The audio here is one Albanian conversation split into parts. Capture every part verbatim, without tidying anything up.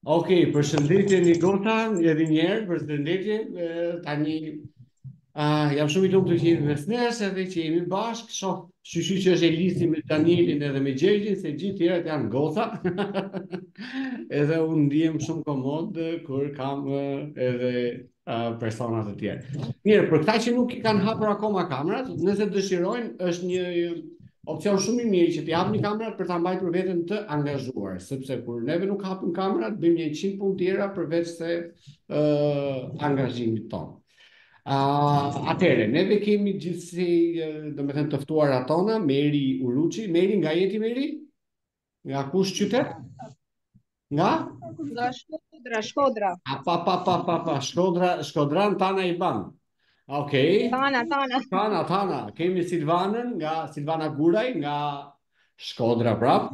Okej, përshëndetje Nikota, edhe një herë, përshëndetje. e, Tani ah, jam shumë i lumtur që jemi mes nesh edhe që jemi bashkë. Shoh, shqyqy që është Elisi me Danielin edhe me Gjergjin, se gjithë tjerët janë goca. Edhe unë ndihem shumë komod eh, kur kam eh, edhe ah, persona të tjerë. Mirë, për këta që nuk i kanë hapur akoma kamerat, nëse dëshirojnë, është një opcion shumë i mirë që t'i hapni kamerat për ta mbajtur veten të angazhuar, sepse kur neve nuk hapim kamerat, bëjmë një qind punë tjera përveç se uh, angazhimit ton. Uh, atëre, neve kemi gjithsesi, uh, do me thënë të ftuarat tona, Meri Uruçi. Meri, nga jeti Meri? Nga kush qytet? Nga? Nga Shkodra, Shkodra. A, pa, pa, pa, pa, pa, Shkodra, Shkodran Tana i ban. Okej. Tana, Tana. Tana, Tana. Kemi Silvanën, nga Silvana Guraj, nga Shkodra prap.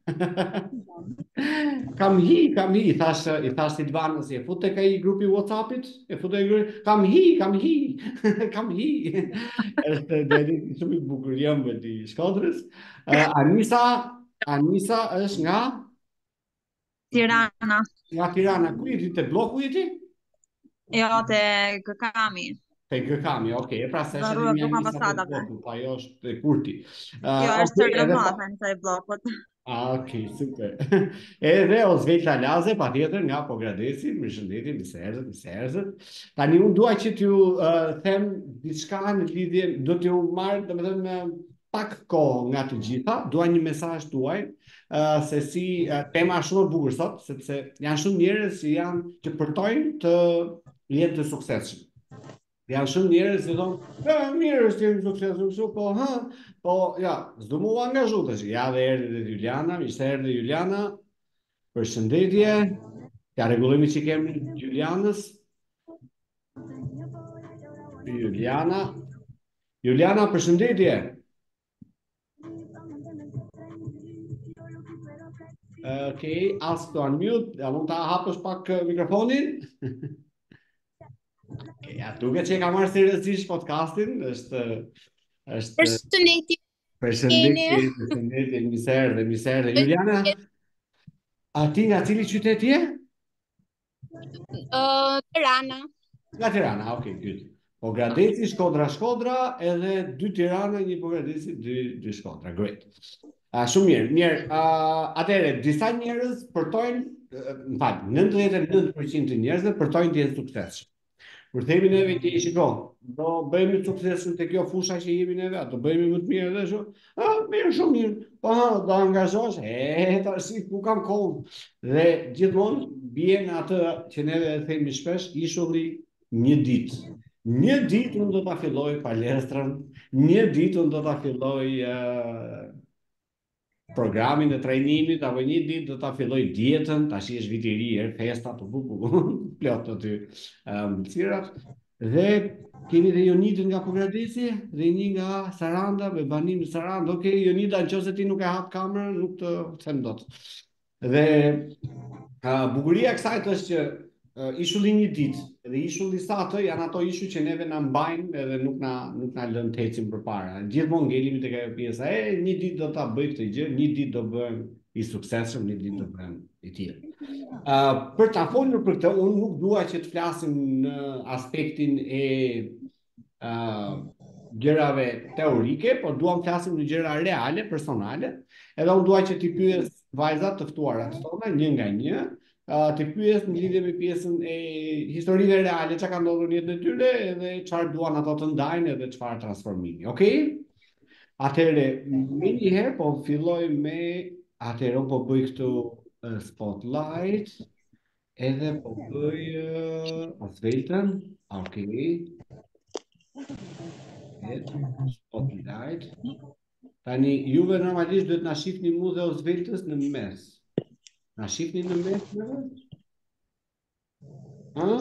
Kam hi, kam hi, i thash, i thash Silvanës, e fut tek ai grupi WhatsAppit, e fut tek grupi, kam hi, kam hi, kam hi. Është deri shumë i bukur jam me di Shkodrës. Uh, Anisa, Anisa është nga Tirana. nga Tirana. Ku jeti te bloku jeti? Jo, te Këkami. Te Gëkami, okay. E pra se është Varua edhe një Rrugë Anisa te Ambasadave. bloku, pa jo është te Kurti. Uh, Jo, është okay, edhe Tërgëma, pa- thënë i blokut. Ah, ok, super. Edhe Osvelta Laze, patjetër nga Pogradeci, mirëshëndetje, mirë se erdhët, mirë se erdhët. Tani unë dua që t'ju uh, them diçka në lidhje, do t'ju marr, domethënë pak kohë nga të gjitha, dua një mesazh tuaj, uh, se si uh, tema është shumë e bukur sot, sepse janë shumë njerëz që janë që përtojnë të jenë të suksesshëm. Janë shumë njerëz që thonë, "Ja, mirë është jemi suksesshëm kështu, po ha, po ja, s'do mu angazhu tash." Ja dhe erdhi edhe Juliana, mirë se erdhi Juliana. Përshëndetje. Ja rregullojmë që kemi Julianës. Juliana. Juliana, përshëndetje. Okej, as to unmute, a mund ta hapësh pak eh, mikrofonin? Okay, ja, duket që e ka marrë seriozisht podcastin, është është Përshëndetje. përshëndetje, përshëndetje, mirë se erdhe, mirë se erdhe. Juliana, a ti nga cili qytet je? Uh, Tirana. Nga Tirana, okay, good. Pogradeci, Shkodra, Shkodra, edhe dy Tirana, një Pogradeci, dy, dy Shkodra, great. A, shumë mirë, mirë. Uh, atëherë, disa njerëz përtojnë, uh, më fal, nëntëdhjetë e nëntë përqind të njerëzve përtojnë të jenë suksesshëm. Kur themi neve ti shiko, do bëjmë suksesën te kjo fusha që jemi neve, a do bëjmë më të mirë edhe shumë. Ah, mirë, shumë mirë. Po ha, do angazhosh, e tash ku kam kohën. Dhe gjithmonë bie në atë që neve e themi shpesh, ishulli një ditë. Një ditë unë do ta filloj palestrën, një ditë unë do ta filloj uh, programin e trajnimit, apo një ditë do ta filloj dietën, tash është vit i ri, er festa të buku, plot aty um, cirat. Dhe kemi dhe Jonidën nga Pogradeci dhe një nga Saranda, me banim në Saranda. Okej, Jonida, nëse ti nuk e hap kamerën, nuk të them dot. Dhe uh, bukuria e kësaj është që uh, ishulli një ditë, dhe ishulli sa të janë ato ishu që neve na mbajnë edhe nuk na nuk na lën të ecim përpara. Gjithmonë ngelimi tek ajo pjesa, e një ditë do ta bëj këtë gjë, një ditë do bëhem i suksesshëm, një ditë do bëhem i tillë. Uh, për ta folur për këtë, unë nuk dua që të flasim në aspektin e uh, gjërave teorike, por duam të flasim në gjëra reale, personale. Edhe unë dua që ti pyes vajzat të ftuarat tona një nga një, uh, të pyes në lidhje me pjesën e historive reale, çka ka ndodhur në jetën e tyre, edhe çfarë duan ato të ndajnë edhe çfarë transformimi. Okej? Atëherë, më një herë po filloj me atëherë unë po bëj këtu uh, spotlight, edhe po bëj uh, asveltën. Okej. Spotlight. Tani juve normalisht duhet na shihni mua dhe Osveltës në mes. Na shihni në mes juve? Ha?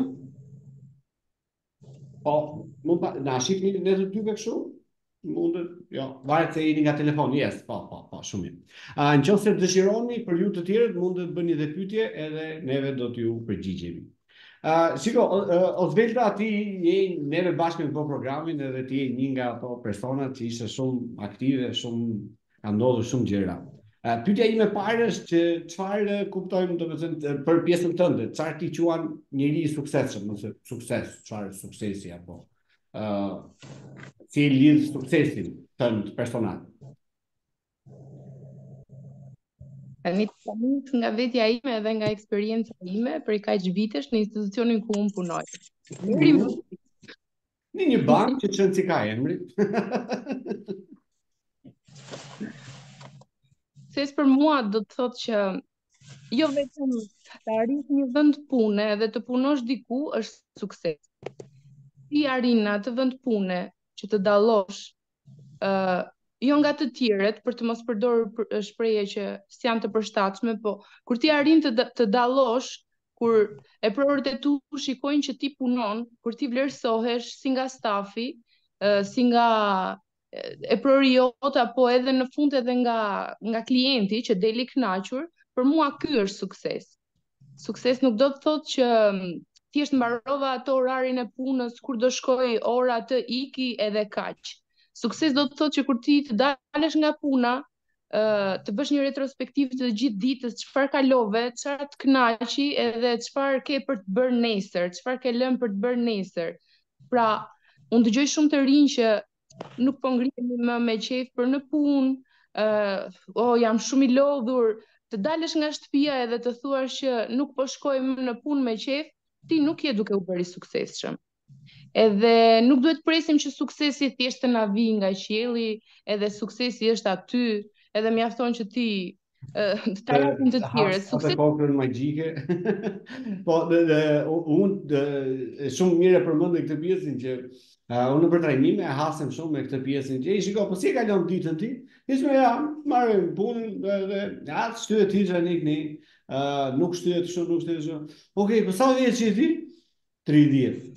Po, mund pa, na shihni ne të dyve kështu? Mundet, jo, varet se jeni nga telefoni, yes, po, po, po, shumë mirë. Uh, në qoftë se dëshironi për ju të tjerët, mund të bëni dhe pyetje, edhe neve do t'ju përgjigjemi. Uh, shiko, uh, Osvelta, ti je neve bashkë me po programin, edhe ti je një nga ato personat që ishte shumë aktive, shumë ka ndodhur shumë gjëra. Uh, pyetja ime e parë është që çfarë kuptojmë domethënë për pjesën tënde, çfarë ti quan njëri i suksesshëm, ose sukses, çfarë suksesi apo ë uh, si e lidh suksesin tënd personal. Tani tani nga vetja ime edhe nga eksperienca ime për kaq vitesh në institucionin ku unë punoj. Deri më Në një bank që çon si ka emri. Sukses për mua do të thotë që jo vetëm të arrish një vend pune dhe të punosh diku është sukses. Ti arrin në atë vend pune që të dallosh uh, jo nga të tjerët, për të mos përdorur shprehje që s'janë të përshtatshme, po kur ti arrin të, të dallosh, kur e prorët e tu shikojnë që ti punon, kur ti vlerësohesh si nga stafi, uh, si nga e prori jote, apo edhe në fund edhe nga, nga klienti që deli kënaqur, për mua ky është sukses. Sukses nuk do të thotë që thjesht mbarova ato orarin e punës, kur do shkoj ora të iki edhe kaq. Sukses do të thotë që kur ti të dalesh nga puna, të bësh një retrospektivë të gjithë ditës, çfarë kalove, çfarë të kënaqi edhe çfarë ke për të bërë nesër, çfarë ke lënë për të bërë nesër. Pra, unë dëgjoj shumë të rinj që nuk po ngrihemi më me qejf për në punë, uh, oh, jam shumë i lodhur, të dalësh nga shtëpia edhe të thuash që nuk po shkoj më në punë me qejf, ti nuk je duke u bërë i suksesshëm. Edhe nuk duhet presim që suksesi thjesht të na vijë nga qielli, edhe suksesi është aty, edhe mjafton që ti uh, të tarafin të tjerë. Sukses kokën magjike. Po unë shumë mirë e përmendë këtë pjesën që Uh, unë për trajnime e hasem shumë me këtë pjesën që i shiko, po si e kalon ditën ti? Ishme ja, marrë punën dhe ja, shtyhet ti që nik një, uh, nuk shtyhet shumë, nuk shtyhet shumë. Okej, po sa vjetë që i ti? tridhjetë.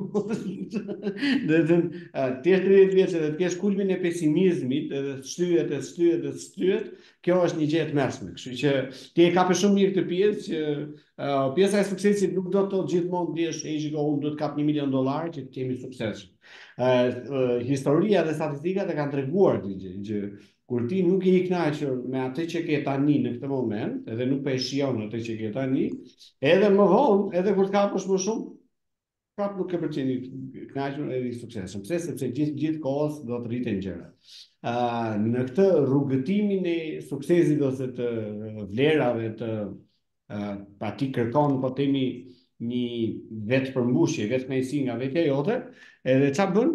Dhe të tjesh tridhjetë vjeç edhe të kesh kulmin e pesimizmit, edhe të shtyhet, e shtyhet, e shtyhet, kjo është një gjë e tmerrshme. Kështu që ti e kape shumë mirë këtë pjesë që uh, pjesa e suksesit nuk do të thotë gjithmonë dish, e shiko, unë do të kap një milion dollar që të kemi suksesshëm. Uh, uh, historia dhe statistikat e kanë treguar këtë gjë, që kur ti nuk je i kënaqur me atë që ke tani në këtë moment, edhe nuk po e shijon atë që ke tani, edhe më vonë, edhe kur të kapësh më shumë, prapë nuk ke përqeni kënaqur edhe i suksesshëm. Pse? Sepse gjithë gjithë kohës do të rriten gjërat. Uh, në këtë rrugëtimin e suksesit ose të vlerave të uh, pa ti kërkon po themi një vetë përmbushje, vetë kënaqësi nga vetja jote, edhe çfarë bën?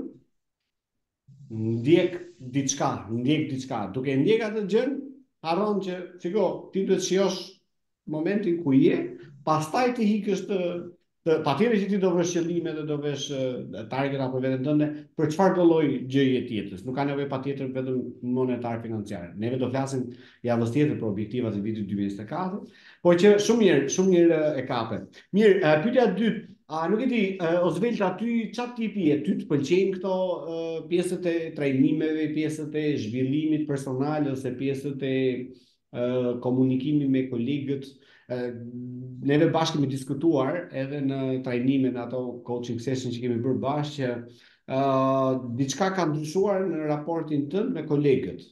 Ndjek diçka, ndjek diçka. Duke ndjek atë gjë, harron që shiko, ti duhet shijosh momentin ku je, pastaj të hikësh të patjetër që ti do vësh qëllime dhe do vesh target apo veten tënde për çfarë do lloj gjëje tjetër. Nuk ka nevojë patjetër vetëm monetar financiare. Neve do flasim javës tjetër për objektivat e vitit dy mijë e njëzet e katër, por që shumë mirë, shumë mirë e kape. Mirë, pyetja e dytë, a nuk e di, Osvelt, aty çfarë tipi je? Ty të pëlqejnë këto uh, pjesët e trajnimeve, pjesët e zhvillimit personal ose pjesët e uh, komunikimit me kolegët? Uh, neve bashkë kemi diskutuar edhe në trajnime në ato coaching session që kemi bërë bashkë që uh, diçka ka ndryshuar në raportin tënd me kolegët.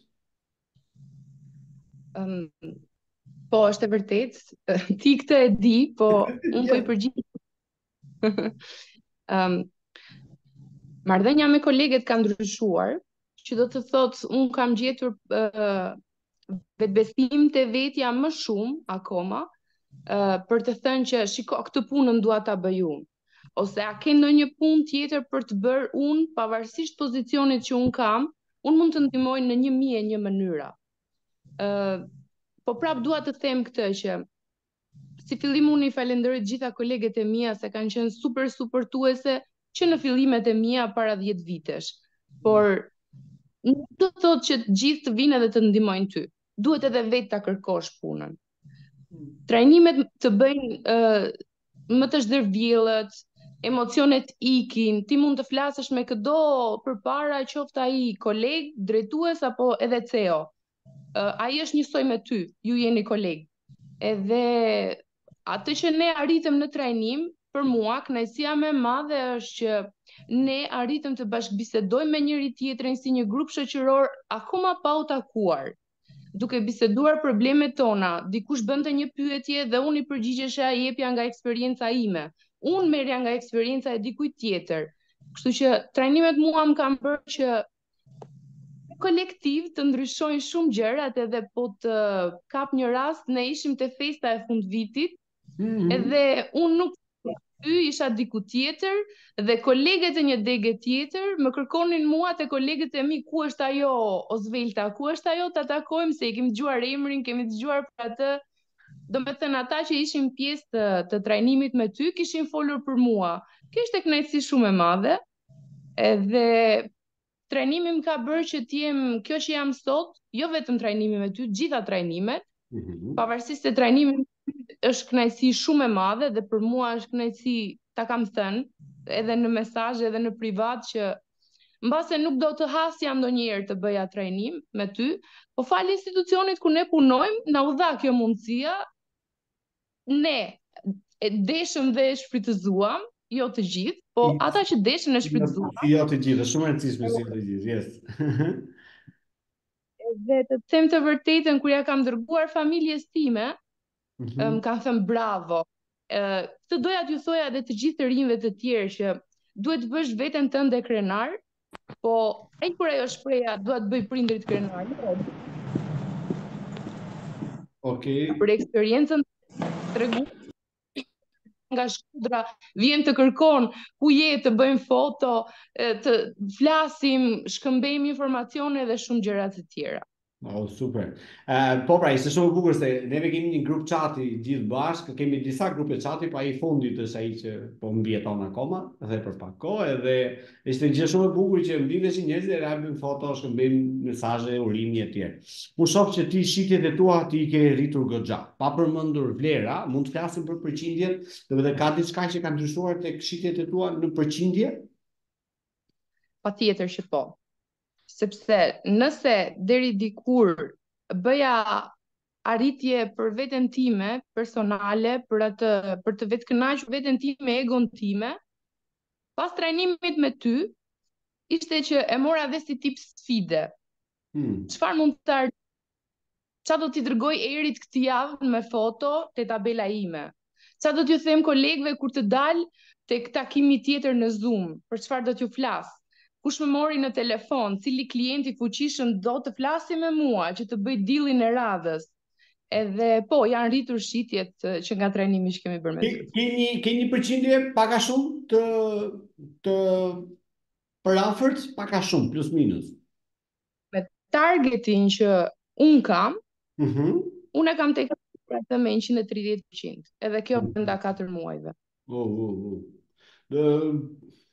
Um, po, është e vërtet, ti këtë e di, po unë po i përgjigj. um, Marrëdhënia me kolegët ka ndryshuar, që do të thotë unë kam gjetur uh, vetbesim te vetja më shumë akoma, Uh, për të thënë që shiko, këtë punën dua ta bëj unë, ose a ke ndonjë punë tjetër për të bërë unë, pavarësisht pozicionit që unë kam, unë mund të ndihmoj në një mijë e një mënyra. Uh, po prap dua të them këtë që si fillim unë i falenderoj të gjitha kolegët e mia se kanë qenë super suportuese që në fillimet e mia para dhjetë vitesh. Por nuk do të thotë që të gjithë të vinë edhe të ndihmojnë ty. Duhet edhe vetë ta kërkosh punën. Trajnimet të bëjnë uh, më të zhdërvjellët, emocionet ikin, ti mund të flasësh me këdo përpara qoftë ai koleg, drejtues apo edhe C E O. Uh, ai është njësoj me ty, ju jeni koleg. Edhe atë që ne arritëm në trajnim, për mua kënaqësia më e madhe është që ne arritëm të bashkëbisedojmë me njëri tjetrin si një grup shoqëror akoma pa u takuar. duke biseduar problemet tona, dikush bënte një pyetje dhe unë i përgjigjesha, i jepja nga eksperienca ime. Unë merrja nga eksperienca e dikujt tjetër. Kështu që trajnimet mua më kanë bërë që kolektiv të ndryshojnë shumë gjërat, edhe po të kap një rast, ne ishim te festa e fundvitit, Mhm. edhe unë nuk y isha diku tjetër dhe kolegët e një dege tjetër më kërkonin mua te kolegët e mi, ku është ajo Osvelta, ku është ajo ta takojmë se i kemi dëgjuar emrin, kemi dëgjuar për atë. Do me thënë, ata që ishin pjesë të, të trajnimit me ty kishin folur për mua. Kjo ishte kënaqësi shumë e madhe, edhe trajnimi më ka bërë që t'jem kjo që jam sot, jo vetëm trajnimi me ty, gjitha trajnimet, Mhm. pavarësisht se trajnimi është kënaqësi shumë e madhe dhe për mua është kënaqësi, ta kam thënë, edhe në mesazhe edhe në privat, që mbase nuk do të hasja ndonjëherë të bëja trajnim me ty, po fal institucionit ku ne punojmë, na u dha kjo mundësia, ne e deshëm dhe e shfrytëzuam, jo të gjithë, po I- ata që deshën e shfrytëzuam. Jo të gjithë, shumë e rëndësishme si të gjithë, yes. Dhe të them të vërtetën, kur ja kam dërguar familjes time, Mhm. më kanë thënë bravo. Ë, Këtë doja t'ju thoja edhe të gjithë të rinjve të tjerë, që duhet të bësh veten tënde krenar, po e kur ajo shpreha duhet bëj prindrit krenar. Jo, Okej. për eksperiencën tregu nga Shkodra, vjen të kërkon ku je, të bëjmë foto, e, të flasim, shkëmbejmë informacione dhe shumë gjëra të tjera. Oh, super. Uh, po pra, ishte shumë e bukur se neve kemi një grup chati gjithë bashkë, kemi disa grupe chati, pa i fundit është ai që po mbjeton akoma dhe për pak kohë, edhe ishte gjë shumë e bukur që mblidheshin njerëzit dhe japin foto, shkëmbejmë mesazhe, urime e tjerë. U shoh që ti shitjet e tua ti i ke rritur goxha. Pa përmendur vlera, mund të flasim për përqindjet, dhe ka diçka që ka ndryshuar tek shitjet e tua në përqindje? Patjetër që po. Sepse nëse deri dikur bëja arritje për veten time personale, për atë, për të vetë kënaqur veten time, egon time, pas trajnimit me ty, ishte që e mora dhe si tip sfide. Hmm. Çfarë mund të arrit? Qa do t'i dërgoj Erit këtë javë me foto te tabela ime? Qa do t'ju them kolegëve kur të dal tek takimi tjetër në Zoom? Për çfarë do t'ju flas? Kush më mori në telefon, cili klienti fuqishëm do të flasi me mua, që të bëj dealin e radhës. Edhe po, janë rritur shitjet eh, që nga trajnimi që kemi bërë me ty. Ke ke një ke një përqindje pak a shumë të të përafërt, pak a shumë, plus minus. Me targetin që un kam, Mhm. unë e kam tek atë me njëqind e tridhjetë përqind. Edhe kjo brenda katër muajve. Oh, oh, oh. Dë-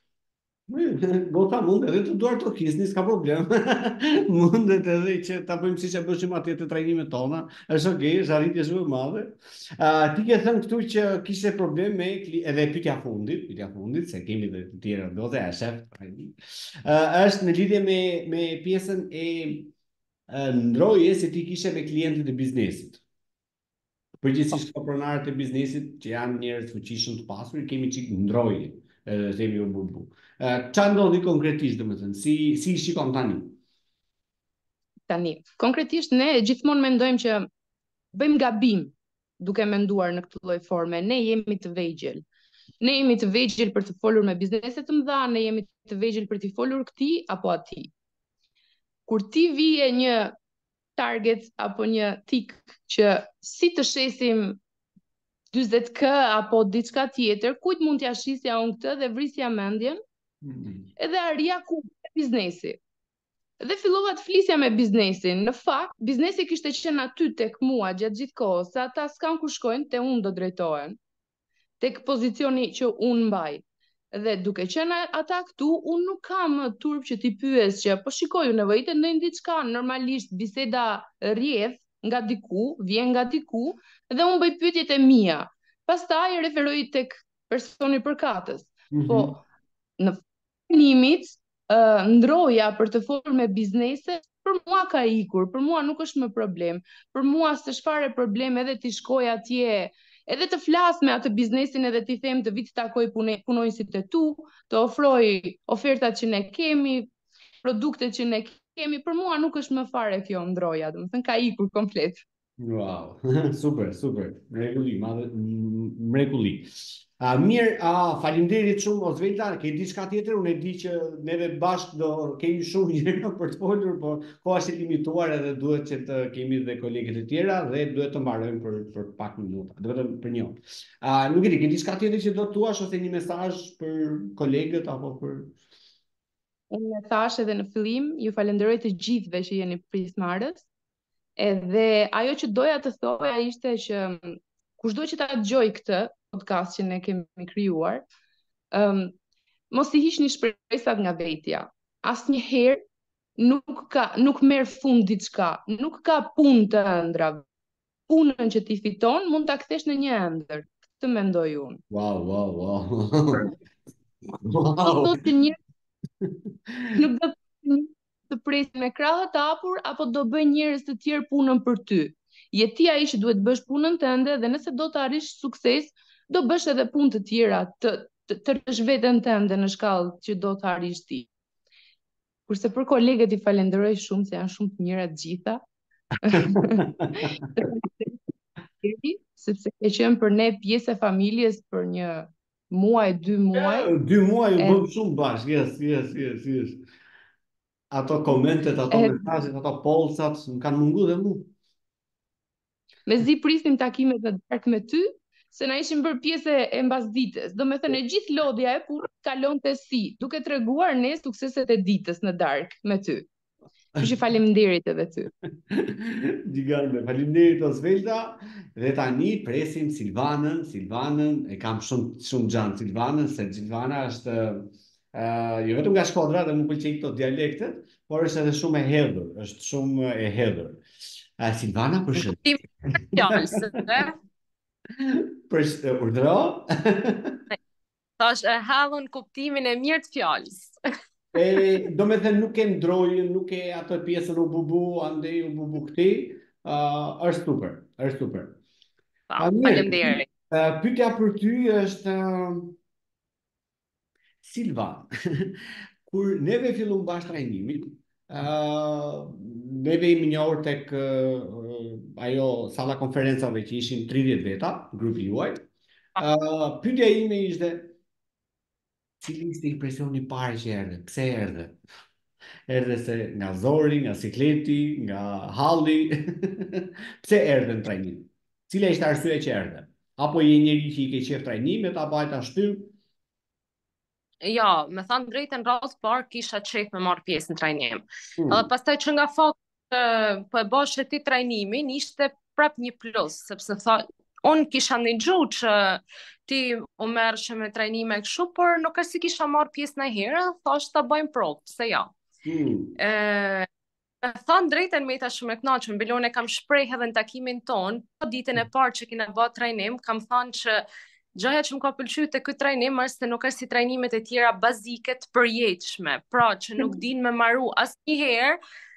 Gota mund edhe të duar të kisni, s'ka problem. Mundet edhe që ta bëjmë siç e bëshim atje të trajnimet tona. Është okay, është arritje shumë e madhe. Uh, ti ke thënë këtu që kishte problem me kli... edhe pyetja fundit, pyetja fundit, se kemi dhe të tjera do të shef trajnim. Uh, është në lidhje me me pjesën e uh, ndrojjes që ti kishe me klientët e biznesit. Përgjithsisht ka pronarët e biznesit që janë njerëz fuqishëm të pasur, kemi çik ndrojje. Edhe themi u bu bu. Qa ndodhi konkretisht, domethënë, si si shikon tani? Tani, konkretisht ne gjithmonë mendojmë që bëjmë gabim duke menduar në këtë lloj forme. Ne jemi të vegjël. Ne jemi të vegjël për të folur me biznese të mëdha, ne jemi të vegjël për të folur këtij apo atij. Kur ti vije një target apo një tik që si të shesim dyzet K apo diçka tjetër, kujt mund t'ja shisja unë këtë dhe vrisja mendjen, Mm. edhe arria ku biznesi. Dhe fillova të flisja me biznesin. Në fakt, biznesi kishte qenë aty tek mua gjatë gjithë kohës, se ata s'kan ku shkojnë, te unë do drejtohen, tek pozicioni që unë mbaj. Dhe duke qenë ata këtu, unë nuk kam turp që t'i pyes që po shikoj, unë nevojitet ndonjë diçka, normalisht biseda rrjedh nga diku, vjen nga diku, dhe unë bëj pyetjet e mia. Pastaj referoj tek personi përkatës. Mhm. Po në trajnimit, uh, ndroja për të folur me biznese, për mua ka ikur, për mua nuk është më problem. Për mua s'është fare problem edhe t'i shkoj atje, edhe të flas me atë biznesin, edhe t'i them të vit të takoj pune, punonjësit e tu, të ofroj ofertat që ne kemi, produktet që ne kemi, për mua nuk është më fare kjo ndroja, domethënë ka ikur komplet. Wow, super, super. Mrekulli, madhe, m- mrekulli. A, mirë, a, faleminderit shumë Osvelta, ke diçka tjetër? Unë e di që neve bashkë do kemi shumë gjëra për të folur, por koha është e limituar edhe duhet që të kemi dhe kolegët e tjera dhe duhet të mbarojmë për për pak minuta, vetëm për një. A, nuk e di, ke diçka tjetër që do të thuash ose një mesazh për kolegët apo për Unë e thash edhe në fillim, ju falenderoj të gjithëve që jeni pjesëmarrës. Edhe ajo që doja të thoja ishte që mm, kushdo që ta dëgjoj këtë podcast që ne kemi krijuar, ëm mos i hiqni shpresat nga vetja. Asnjëherë nuk ka nuk merr fund diçka, nuk ka punë të ëndra. Punën që ti fiton mund ta kthesh në një ëndër. Këtë mendoj unë. Wow, wow, wow. Do Wow. thotë që një nuk do të të presin me krahët hapur apo do bëj njerëz të tjerë punën për ty. Je ti ai që duhet bësh punën tënde dhe nëse do të arrish sukses, do bësh edhe punë të tjera, të të, të rësh veten tënde në shkallë që do të arrish ti. Kurse për kolegët i falenderoj shumë se janë shumë të mira të gjitha. Sepse e qenë për ne pjesë e familjes për një muaj, dy muaj. Dy muaj u E- bëm shumë bashkë, yes, yes, yes, yes. Ato komentet, ato E- mesazhet, ato polsat, më kanë mungu dhe mu. Mezi prisnim takimet në darkë me ty, se na ishim bërë pjesë e mbasdites. Do me thënë e gjithë lodhja e punës kalonte si, duke treguar ne sukseset e ditës në darkë me ty. Kështu që faleminderit edhe ty. Gigante, faleminderit Osvelta. Dhe tani presim Silvanën, Silvanën e kam shumë shumë gjanë Silvanën, se Silvana është uh, jo vetëm nga Shkodra dhe më pëlqejnë këto dialektet, por është edhe shumë e hedhur, është shumë e hedhur. Uh, Silvana, përshëndetje. Fjalës, ë? Për urdhëro? Tash e hallën kuptimin e mirë të fjalës. E, do me thënë nuk e ndrojën, nuk e atë pjesën u bubu, ande u bubu këti, uh, është super, është super. Pa, A, mirë. faleminderit. Uh, pyetja për ty është uh, Silva, kur neve fillum bashkë trajnimin, uh, neve imi njohur tek uh, ajo sala konferencave që ishin tridhjetë veta, grupi juaj. Uh, pyetja ime ishte cili ishte impresioni i parë që erdhe? Pse erdhe? Erdhe se nga Zori, nga Sikleti, nga Halli. Pse erdhe në trajnim? Cila ishte arsyeja që erdhe? Apo je njeri që i ke qef trajnimet, apo ajta shtyp? Ja, me thënë drejtën rast parë kisha qef me marr pjesë në trajnim. Hmm. Edhe pastaj që nga fakti që po e bashkë ti trajnimin ishte prap një plus, sepse tha unë kisha ndëgju që ti u merrshe me trajnime kështu, por nuk është si kisha marr pjesë ndonjëherë, thash ta bëjmë provë, pse ja. Hmm. E, me thënë drejtën me ta shumë e kënaqur, Belone kam shpreh edhe në takimin ton, po ditën e parë që kena bërë trajnim, kam thënë që gjaja që më ka pëlqyer te ky trajnim është se nuk është si trajnimet e tjera bazike të përjetshme, pra që nuk din me maru asnjëherë,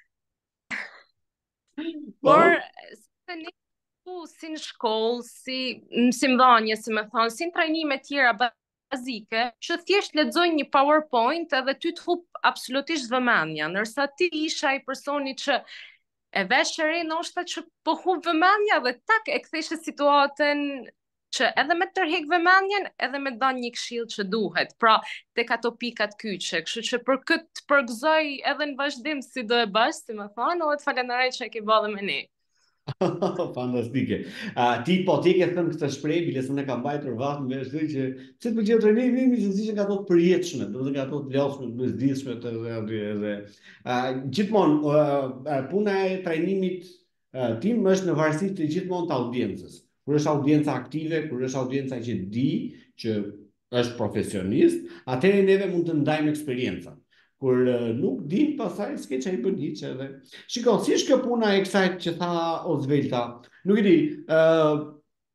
por se ne ku si në shkollë, si në mësimdhënie, si më thonë, si në trajnime tjera bazike, që thjesht lexoj një PowerPoint edhe ty të hup absolutisht vëmendja, ndërsa ti isha ai personi që e veshë re ndoshta që po hup vëmendja dhe tak e ktheshe situatën që edhe me tërheq vëmendjen, edhe me dhënë një këshill që duhet. Pra, tek ato pikat kyçe, kështu që për këtë përgëzoj edhe në vazhdim si do e bash, si më thonë, edhe të falenderoj që e ke bërë me ne. Fantastike. Uh, ti po ti ke thënë këtë shprehje, bile se ne ka mbajtur vatën me shtoj që pse të pëlqeu trajnimi imi, se ishin nga ato të përjetshme, do të thotë nga ato të lodhshme, të bezdishme të edhe edhe uh, gjithmonë uh, uh, puna e trajnimit uh, tim është në varësi të gjithmonë të audiencës. Kur është audienca aktive, kur është audienca që di që është profesionist, atëherë neve mund të ndajmë eksperjenca. Kur uh, nuk din, pasaj s'ke që i bëni që edhe. Shiko, si është kjo puna e kësaj që tha Osvelta? Nuk e di, uh,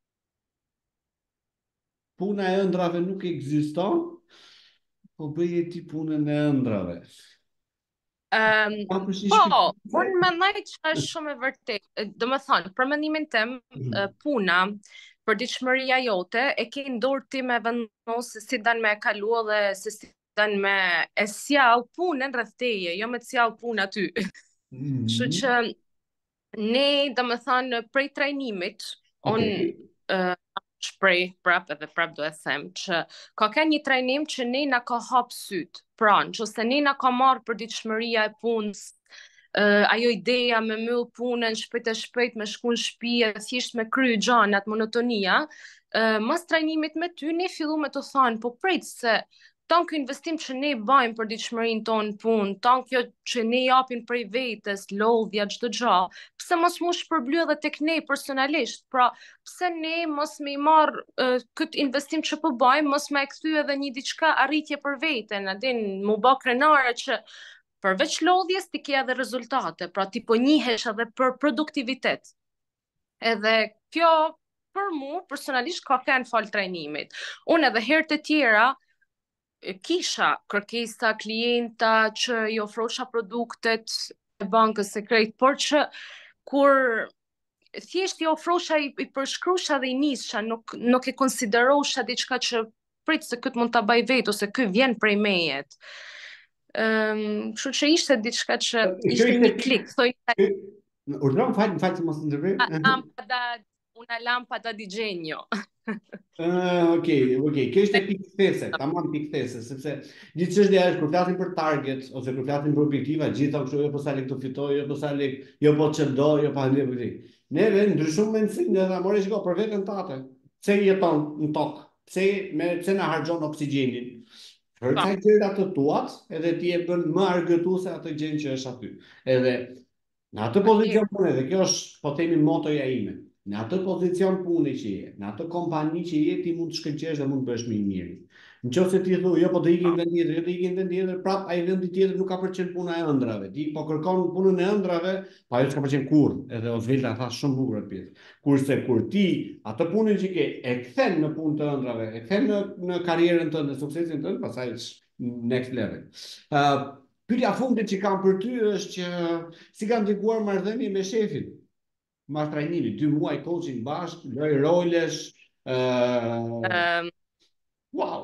puna e ëndrave nuk ekziston, po bëje ti punën e ëndrave. Um, A, po, shi po, shpjegoj. unë mendoj që është shumë e vërtetë. Do të thonë, për mendimin tim, uh, puna për ditëshmëria jote e ke në dorë ti me vendos se si dan me e kalu dhe se si vazhdon me e sjall punën rreth teje, jo me të sjall punë aty. Kështu Mhm. që ne, domethënë, prej trajnimit, Okej. unë uh, shpreh prap edhe prap do e them që ka ka një trajnim që ne na ka hap syt. Pra, nëse ne na ka marrë përditshmëria e punës, uh, ajo ideja me myll punën shpejt e shpejt, me shku në shtëpi e thjesht me kry gjanat, monotonia, uh, mas trajnimit me ty ne fillu me të thonë, po prit se tan ky investim që ne bajmë për ditëshmërinë tonë punë, tan kjo që ne japim prej vetes, lodhja, çdo gjë, pse mos mu shpërbly edhe tek ne personalisht? Pra, pse ne mos me i marr uh, këtë investim që po bajmë, mos me e kthy edhe një diçka arritje për veten, a din, mu bë krenare që përveç lodhjes ti ke edhe rezultate, pra ti po njihesh edhe për produktivitet. Edhe kjo për mu personalisht ka qenë fal trajnimit. Unë edhe herë të tjera kisha kërkesa klienta që i ofrosha produktet e bankës së krejt, por që kur thjesht i ofrosha, i, i përshkrusha dhe i nisha, nuk, nuk e konsiderosha diçka që prit se këtë mund ta baj vetë ose ky vjen prej mejet. Ëm, kështu që ishte diçka që Kjo ishte ishte një klik, thoj Urdhëron, fal, fal se mos ndërvej. lampada, una lampada di genio. Uh, Okej, okej. Kjo ishte pikë kthese, tamam pikë kthese, sepse gjithë çështja është kur flasim për target ose kur flasim për objektiva, gjithë kështu, jo po sa lek të fitoj, jo po sa lek, jo po çdo, jo pa ndje për këtë. Neve ndryshum mendsinë dhe ta morë shiko për veten tate. Pse jeton në tokë? Pse me pse na harxhon oksigjenin? Kërcaj gjëra të tuat, edhe ti e bën më argëtuese atë gjën që është aty. Edhe në atë pozicion pune, dhe kjo është po themi motoja ime. Në atë pozicion pune që je, në atë kompani që je, ti mund të shkëlqesh dhe mund të bësh më i miri. Nëse ti thu, jo po të ikim vend tjetër, jo të ikim vend tjetër, prap ai vendi tjetër nuk ka pëlqen puna e ëndrave. Ti po kërkon punën e ëndrave, po ajo s'ka pëlqen kurrë. Edhe Osvelta tha shumë bukur atë pjesë. Kurse kur ti atë punën që ke e kthen në punë të ëndrave, e kthen në në karrierën tënde, në suksesin tënd, pastaj next level. Uh, Pyetja fundit që kam për ty është që si ka ndikuar marrëdhënia me shefin? Mas trajnimi, dy muaj coaching bashkë, loj rolesh, uh... Um, wow!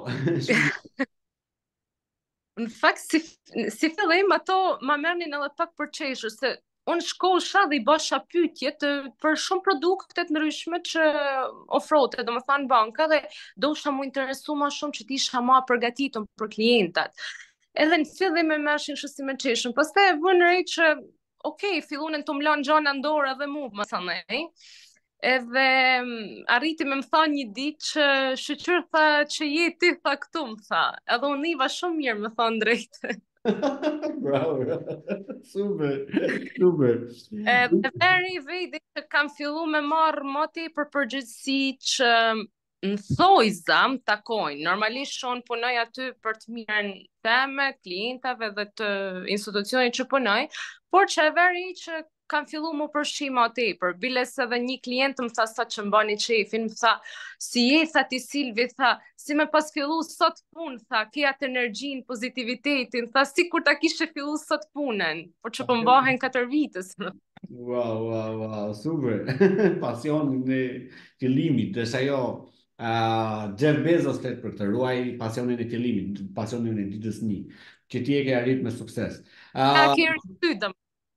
Në fakt, si, si fillim, ato ma merrnin edhe pak për qeshur, se unë shkosha dhe i basha pyetje të, për shumë produkte të ndryshme që ofrote, do më thanë banka, dhe do isha mu interesu ma shumë që ti isha ma përgatitur për klientat. Edhe në fillim me mershin kështu si me qeshur, pastaj e vënë re që okej, okay, fillunin të më lanë gjana në dorë edhe mu, më thënë. Edhe arriti me më tha një ditë që shqyr tha që je ti tha këtu, më tha. Edhe unë iva shumë mirë, më tha drejtë. Bravo, super, super. Edhe veri vejdi që kam fillu me marrë moti për përgjithësi që në thojza më takojnë. Normalisht shonë punoj aty për të mirën teme, klientave dhe të institucionit që punoj, por që e veri që kam fillu mu përshima o tepër, biles edhe një klient më tha sa që mbani qefin, më tha, si je, tha ti Silvi, tha, si me pas fillu sot punë, tha, ke atë energjin, pozitivitetin, tha, si kur ta kishe fillu sot punën, por që përmbahen katër vitës. Wow, wow, wow, super. Pasionin e fillimit, dhe ajo uh, Jeff Bezos flet për këtë, ruaj pasionin e fillimit, pasionin e ditës një, që ti e ke arrit me sukses. Ka Uh, ke rritë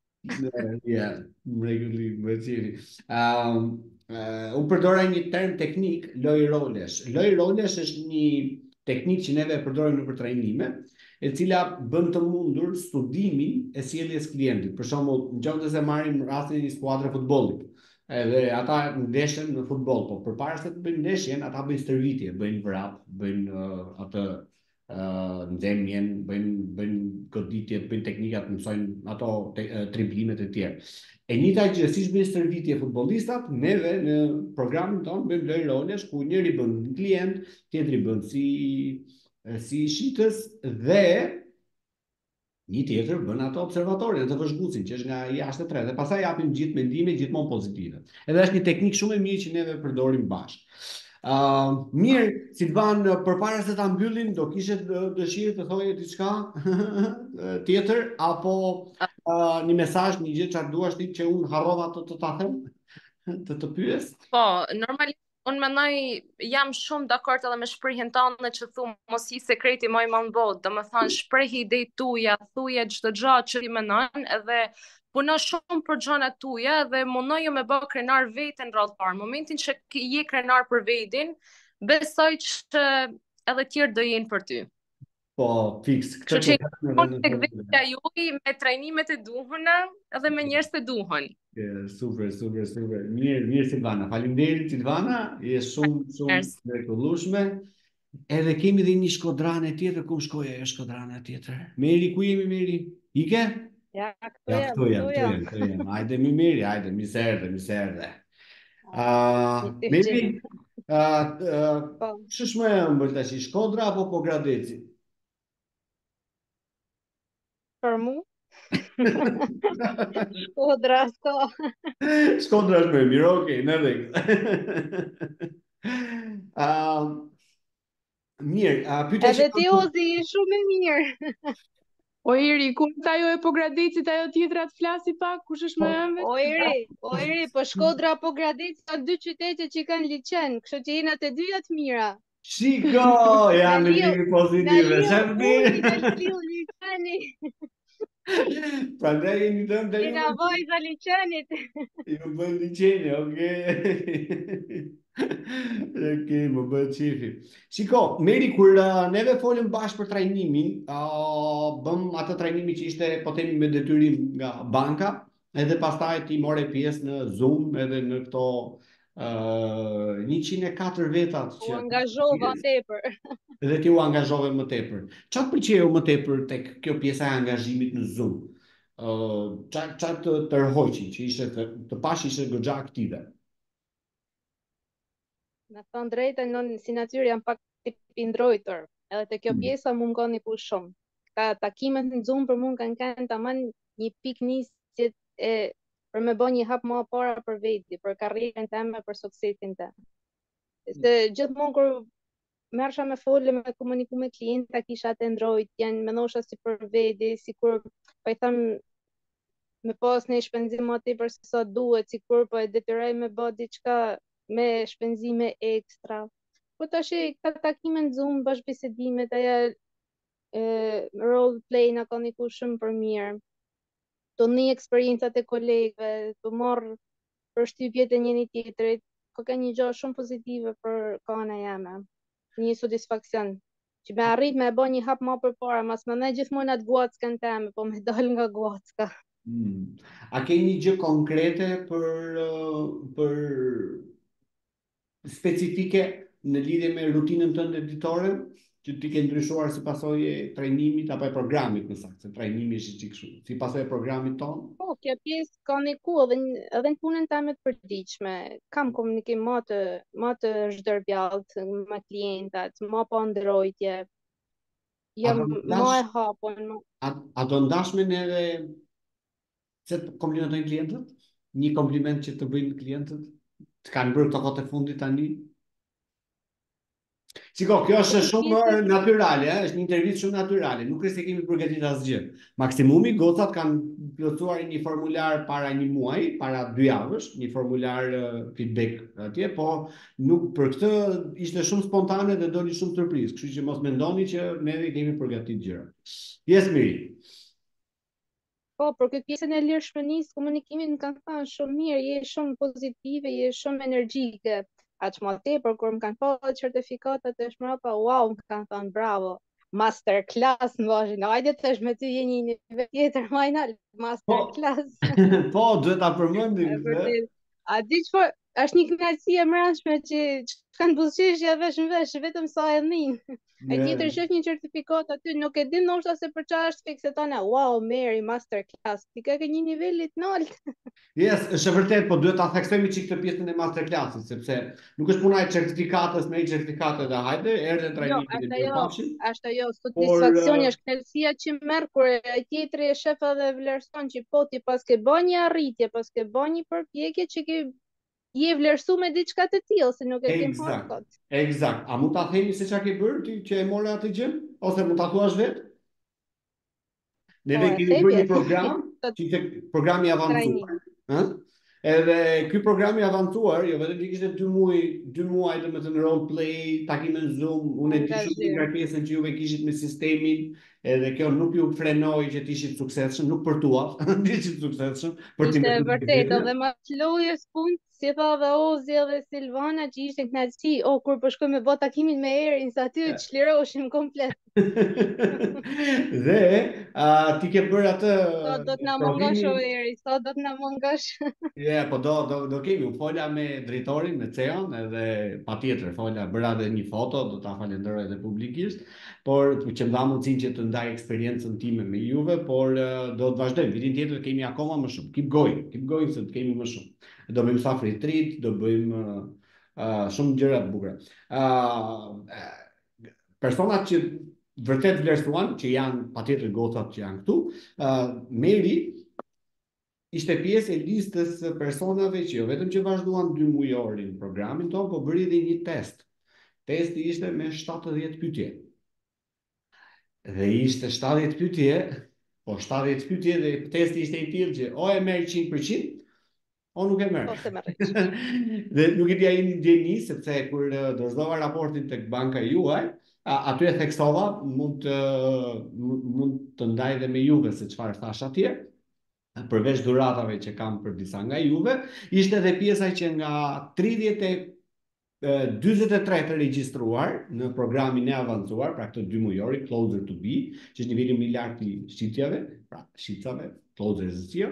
Ja, mrekulli, më qiri. Um, uh, unë përdora një term teknik, loj rolesh. Loj rolesh është një teknik që neve e përdorim në për trajnime, e cila bën të mundur studimin e sjelljes klientit. Për shembull, nëse se marrim rastin e një skuadre futbollit, edhe ata ndeshen në futboll, po përpara se të bëjnë ndeshjen, ata bëjnë stërvitje, bëjnë vrap, bëjnë uh, atë Uh, nxemjen, bëjnë bëjnë goditjet, bëjnë teknikat, mësojnë ato te, uh, triplimet e tjerë. E njëjta gjë siç bëjnë stërvitje futbollistat, neve në programin tonë bëjmë loj rolesh ku njëri bën klient, tjetri bën si si shitës dhe një tjetër bën ato observatorin, atë vëzhguesin që është nga jashtë tre, dhe pastaj japim gjithë mendime gjithmonë pozitive. Edhe është një teknikë shumë e mirë që neve përdorim bashkë. Uh, mirë, Silvan, përpara se ta mbyllim, do kishe dëshirë të thoje diçka tjetër, apo uh, një mesazh, një gjë çfarë duash ti që unë harrova të të ta them, të të pyes? Po, normalisht unë mendoj jam shumë dakord edhe me shprehjen tënde që thu mos i sekreti më i madh në botë, domethënë shprehi idejtë tuaja, thuje çdo gjë që ti mendon edhe puno shumë për gjërat tuaja dhe mundoju me bë krenar veten rrallëtar. Në momentin që je krenar për veten, besoj që edhe të tjerë do jenë për ty. Po, fix. Kështu që unë tek vetja juaj me trajnimet e duhura edhe me njerëz të duhur. Super, super, super. Mirë, mirë Silvana. Faleminderit Silvana, je shumë shumë mrekullueshme. Edhe kemi dhe një shkodrane tjetër, ku shkoi ajo shkodrane tjetër? Meri, ku jemi Meri? Ike? Ja, këtu Ja, jam, këtu jam, këtu këtu jam. jam, këtu jam. Hajde mi Meri, hajde, mi se erdhe, mi se erdhe. Ah, Një Meri, gjë. ah, ah, Po. ç'është më e ëmbël tash, Shkodra apo Pogradeci? Për mu? Shkodra, s'ka. Shkodra është më e mirë, okej, në rregull. Ah, mirë, ah, pyetja Edhe që ti Ozi je shumë i mirë. O Iri, ku është ajo e Pogradecit, ajo tjetra të flasi pak, kush është më e ëmbël? O Iri, o Iri, po Shkodra apo Gradec ka dy qytete që kanë liçen, kështu që jena të dyja të mira. Shiko, janë në liu- liri Na pozitive, liu çfarë ujë, na bën? liu liçeni. Prandaj jeni dëm deri Jena vajza liçenit. ju bën liçeni, okay. Okej, më bëhet qifi. Shiko, Meri, kur uh, neve folëm bashkë për trajnimin, uh, bëm atë trajnimi që ishte, po themi, me detyrim nga banka, edhe pastaj ti more pjesë në Zoom edhe në këto uh, njëqind e katër vetat U që angazhova tepër. edhe ti u angazhove më tepër. Çfarë të pëlqeu më tepër tek kjo pjesa e angazhimit në Zoom? Uh, qa, qa të tërhoqi që ishte të, të pash ishte goxha aktive. Me thënë drejtën, unë si natyrë jam pak tip i ndrojtur. Edhe te kjo Mm. pjesa mu m'ka një push shumë. Ka takimet në Zoom për mua kanë kanë tamam një pikë nisje e për me bë një hap më para për veti, për karrierën time, për suksesin tim. Se gjithmonë kur merrsha me folë me komuniku me klienta, kisha të ndrojt, janë mendosha si për veti, sikur po i them me pas një shpenzim më tepër se sa duhet, sikur po e detyroj me bë diçka me shpenzime ekstra. Po tash ka takime në Zoom, bash bisedimet, aja e, role play na ka ndiku shumë për mirë. Të një eksperiencat e kolegëve, të marr përshtypjet e njëri tjetrit, ka ka një gjë shumë pozitive për kana jame. Një satisfaksion që me arrit me e bë një hap më përpara, mas më ne gjithmonë atë guackën teme, po me dal nga guacka. Mm. A ke një gjë konkrete për uh, për specifike në lidhje me rutinën tënde ditore që ti ke ndryshuar si pasojë e trajnimit apo e programit, më saktë, se trajnimi është çik kështu, si pasojë e programit ton? Po, kjo pjesë ka ndiku edhe në- edhe në punën time të përditshme. Kam komunikim më të më të zhdërbjallët me klientat, më pa ndrojtje. Jam do më ndash- e hapun, më A, a do ndash me ne edhe se të komplimentojnë klientët? Një kompliment që të bëjnë klientët? Të kanë bërë këto kohë të fundit tani? Shiko, kjo është shumë natyrale, eh? Është një intervistë shumë natyrale, nuk është se kemi përgatitur asgjë. Maksimumi gocat kanë plotësuar një formular para një muaji, para dy javësh, një formular uh, feedback atje, po nuk për këtë ishte shumë spontane dhe doli shumë surprizë, kështu që mos mendoni që ne kemi përgatitur gjëra. Yes, Miri. po, për këtë pjesën e lirshmënisë, komunikimin më kanë thënë shumë mirë, je shumë pozitive, je shumë energjike. Aq më tepër kur më kanë pasur certifikatat e shmrapa, wow, më kanë thënë bravo. Master class më vazhin. Hajde tash me ty je një nivel tjetër më i nalt. Master Po. class. Po, duhet ta E përmendim. eh? vërtet. A di çfarë? Është një kënaqësi e mërshme që kanë buzëqeshja vesh në vesh, vetëm sa e nin. E Ne- tjetër që është një certifikat aty, nuk e di ndoshta se për çfarë është fikse tona. Wow, Mary, master class. Ti ka ke një nivel të lartë. Yes, është e vërtet, po duhet ta theksojmë çik këtë pjesën e masterclassit, sepse nuk është puna e certifikatës, me i certifikatë dhe hajde, erdhën Jo, trajnimin është e ajo, pafshim. është ajo satisfaksioni, uh, është knelësia që merr kur ai tjetri e shef edhe vlerëson që po ti pas ke bën një arritje, pas ke bën një përpjekje që ke je vlerësu me diçka të tillë, se nuk e ke marrë Eksakt. kot. Eksakt. A mund ta themi se çka ke bërë ti që e morë atë gjë? Ose mund ta thuash vetë? Neve Po, e kemi themi, bërë e një program, themi. që ishte programi i avancuar, Trajnim. ë? Edhe ky program i avancuar, jo vetëm që kishte dy muaj, dy muaj domethënë role play, takime në Zoom, unë e di shumë Angazhim. nga pjesën që juve kishit me sistemin, edhe kjo nuk ju frenoi që të ishit suksesshëm, nuk për tua, të ishit suksesshëm për ti Ishte me vërtet, edhe më lojës punë, si tha dhe Ozi edhe Silvana, që ishte kënaqësi, o, kur po shkoj me bë takimin me Erin, sa aty çliroheshim komplet. Dhe a, ti ke bërë atë Sot do të na provimin. mungosh o Eri, sot do të na mungosh. Ja, po do, do, do kemi, u fola me drejtorin, me C E O-n, edhe patjetër fola, bëra edhe një foto, do ta falenderoj edhe publikisht, por që më dha mundësinë që të ndaj eksperiencën time me juve, por uh, do të vazhdojmë. Vitin tjetër kemi akoma më shumë. Keep going, keep going se të kemi më shumë. Do bëjmë safari retreat, do bëjmë uh, uh, shumë gjëra të bukura. Uh, uh, personat që vërtet vlerësuan, që janë patjetër gocat që janë këtu, uh, Meri ishte pjesë e listës së personave që jo vetëm që vazhduan dy mujorin programin tonë, po bëri edhe një test. Testi ishte me shtatëdhjetë pyetje. Dhe ishte shtatëdhjetë pyetje, po shtatëdhjetë pyetje dhe testi ishte i tillë që o e merr njëqind përqind, o nuk e merr. Ose më rreq. Dhe nuk e di ai një ndjeni, sepse kur uh, dorëzova raportin tek banka juaj, a- aty e theksova, mund të mund të ndaj dhe me juve se çfarë thash atje. Përveç dhuratave që kam për disa nga juve, ishte edhe pjesa që nga tridhjetë e dyzet e tre të regjistruar në programin e avancuar, pra këtë dy mujori, Closer to Be, që është niveli më i lartë i shitjave, pra shitjave, Closer is here,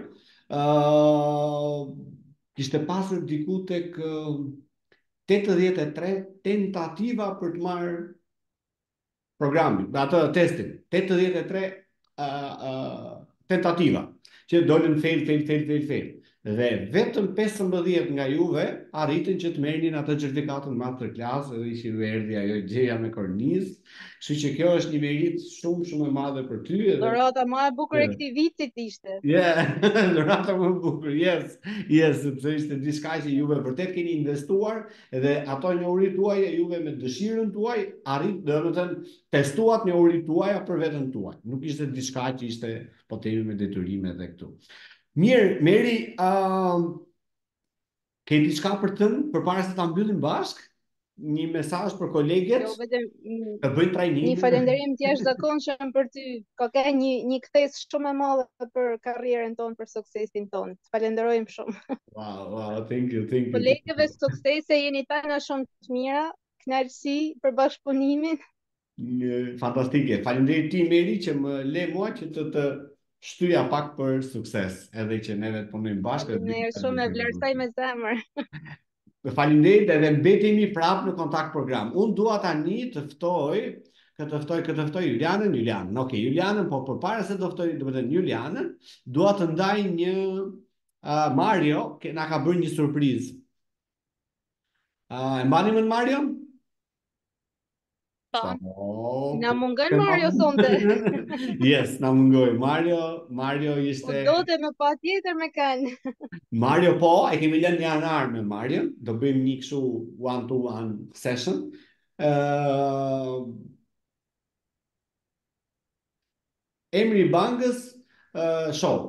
uh, kishte pasur diku tek uh, tetëdhjetë e tre tentativa për të marrë programin, atë testin, tetëdhjetë e tre uh, uh, tentativa që dolën fail, fail, fail, fail, fail. Dhe vetëm pesëmbëdhjetë nga juve arritën që të merrnin atë certifikatën masterclass, edhe që ju erdhi ajo gjëja me kornizë. Kështu që kjo është një merit shumë shumë e madhe për ty. Edhe... Dorata më e bukur e Yeah. këtij vitit ishte. Yeah, dorata më e bukur, yes, yes, sepse ishte diçka që juve vërtet keni investuar, edhe ato njohuri tuaja juve me dëshirën tuaj arrit, domethënë testuat njohuritë tuaja për veten tuaj. Nuk ishte diçka që ishte po themi me detyrime edhe këtu. Mirë, Meri, uh, ke diçka për të thënë përpara se ta mbyllim bashk? Një mesazh për kolegët? Jo, vetëm mm, Të bëjnë trajnim? një falënderim të jashtëzakonshëm për ty. Ka ke një një kthes shumë e madhe për karrierën tonë, për suksesin tonë. Të falenderojmë shumë. Wow, wow, thank you, thank you. Kolegëve suksese, jeni tana shumë të mira. Kënaqësi për bashkëpunimin. Një- Fantastike. Faleminderit ti Meri që më le mua që të të shtyja pak për sukses, edhe që neve të punojmë bashkë. Ne shumë e vlerësoj me zemër. Faleminderit edhe mbetemi prapë në kontakt program. Unë dua tani të ftoj, këtë ftoj, këtë ftoj Julianën, Julianën. Okej, Julianën, po përpara se të ftoj, do të thënë Julianën, dua të ndaj një uh, Mario, që na ka bërë një surprizë. Uh, e mbani mend Mario? Po. Po. Na mungon Mario sonte. Yes, na mungoj. Mario, Mario Po ishte do të më pa tjetër me kanë. Mario po, e kemi lënë një anar me Mario, do bëjmë një kështu one to one session. Uh, Emri i bankës uh, show.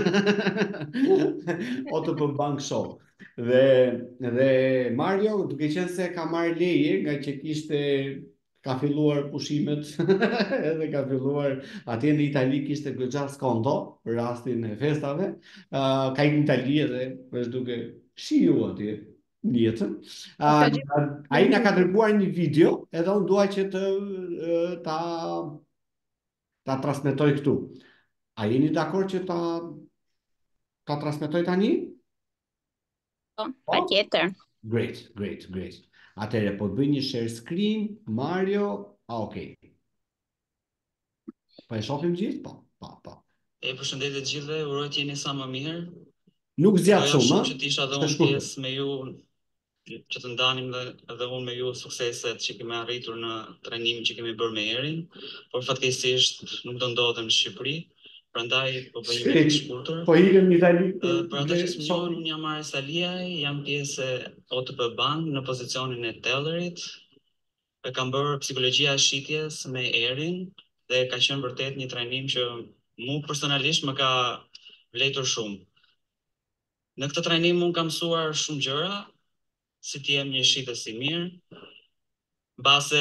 O T P Bank show. Dhe dhe Mario, duke qenë se ka marrë leje nga që kishte ka filluar pushimet edhe ka filluar atje në Itali kishte goxha skondo për rastin e festave. Uh, ka ikur në Itali edhe është duke shiu atje në jetën. Uh, ai na ka dërguar një video edhe unë dua që të uh, ta ta transmetoj këtu. A jeni dakord që ta ta transmetoj tani? Po, patjetër. Great, great, great. Atëherë po të bëj një share screen, Mario, a okay. Po e shohim gjithë? Po, po, po. E përshëndetje të gjithëve, uroj të jeni sa më mirë. Nuk zgjat Uroja shumë, shumë ëh? që të isha dhe Të unë shkurtër. pjesë me ju, që të ndanim dhe edhe unë me ju sukseset që kemi arritur në trajnimin që kemi bërë me Erin, por fatkeqësisht nuk do ndodhem në Shqipëri, prandaj po bëj një video të shkurtër. Po ikëm në Itali. Uh, për ata që s'më unë jam Maris Aliaj, jam pjesë e O T P Bank në pozicionin e tellerit. E kam bërë psikologjia e shitjes me Erin dhe ka qenë vërtet një trajnim që mu personalisht më ka vlerësuar shumë. Në këtë trajnim unë kam mësuar shumë gjëra, si të jem një shitës i mirë, base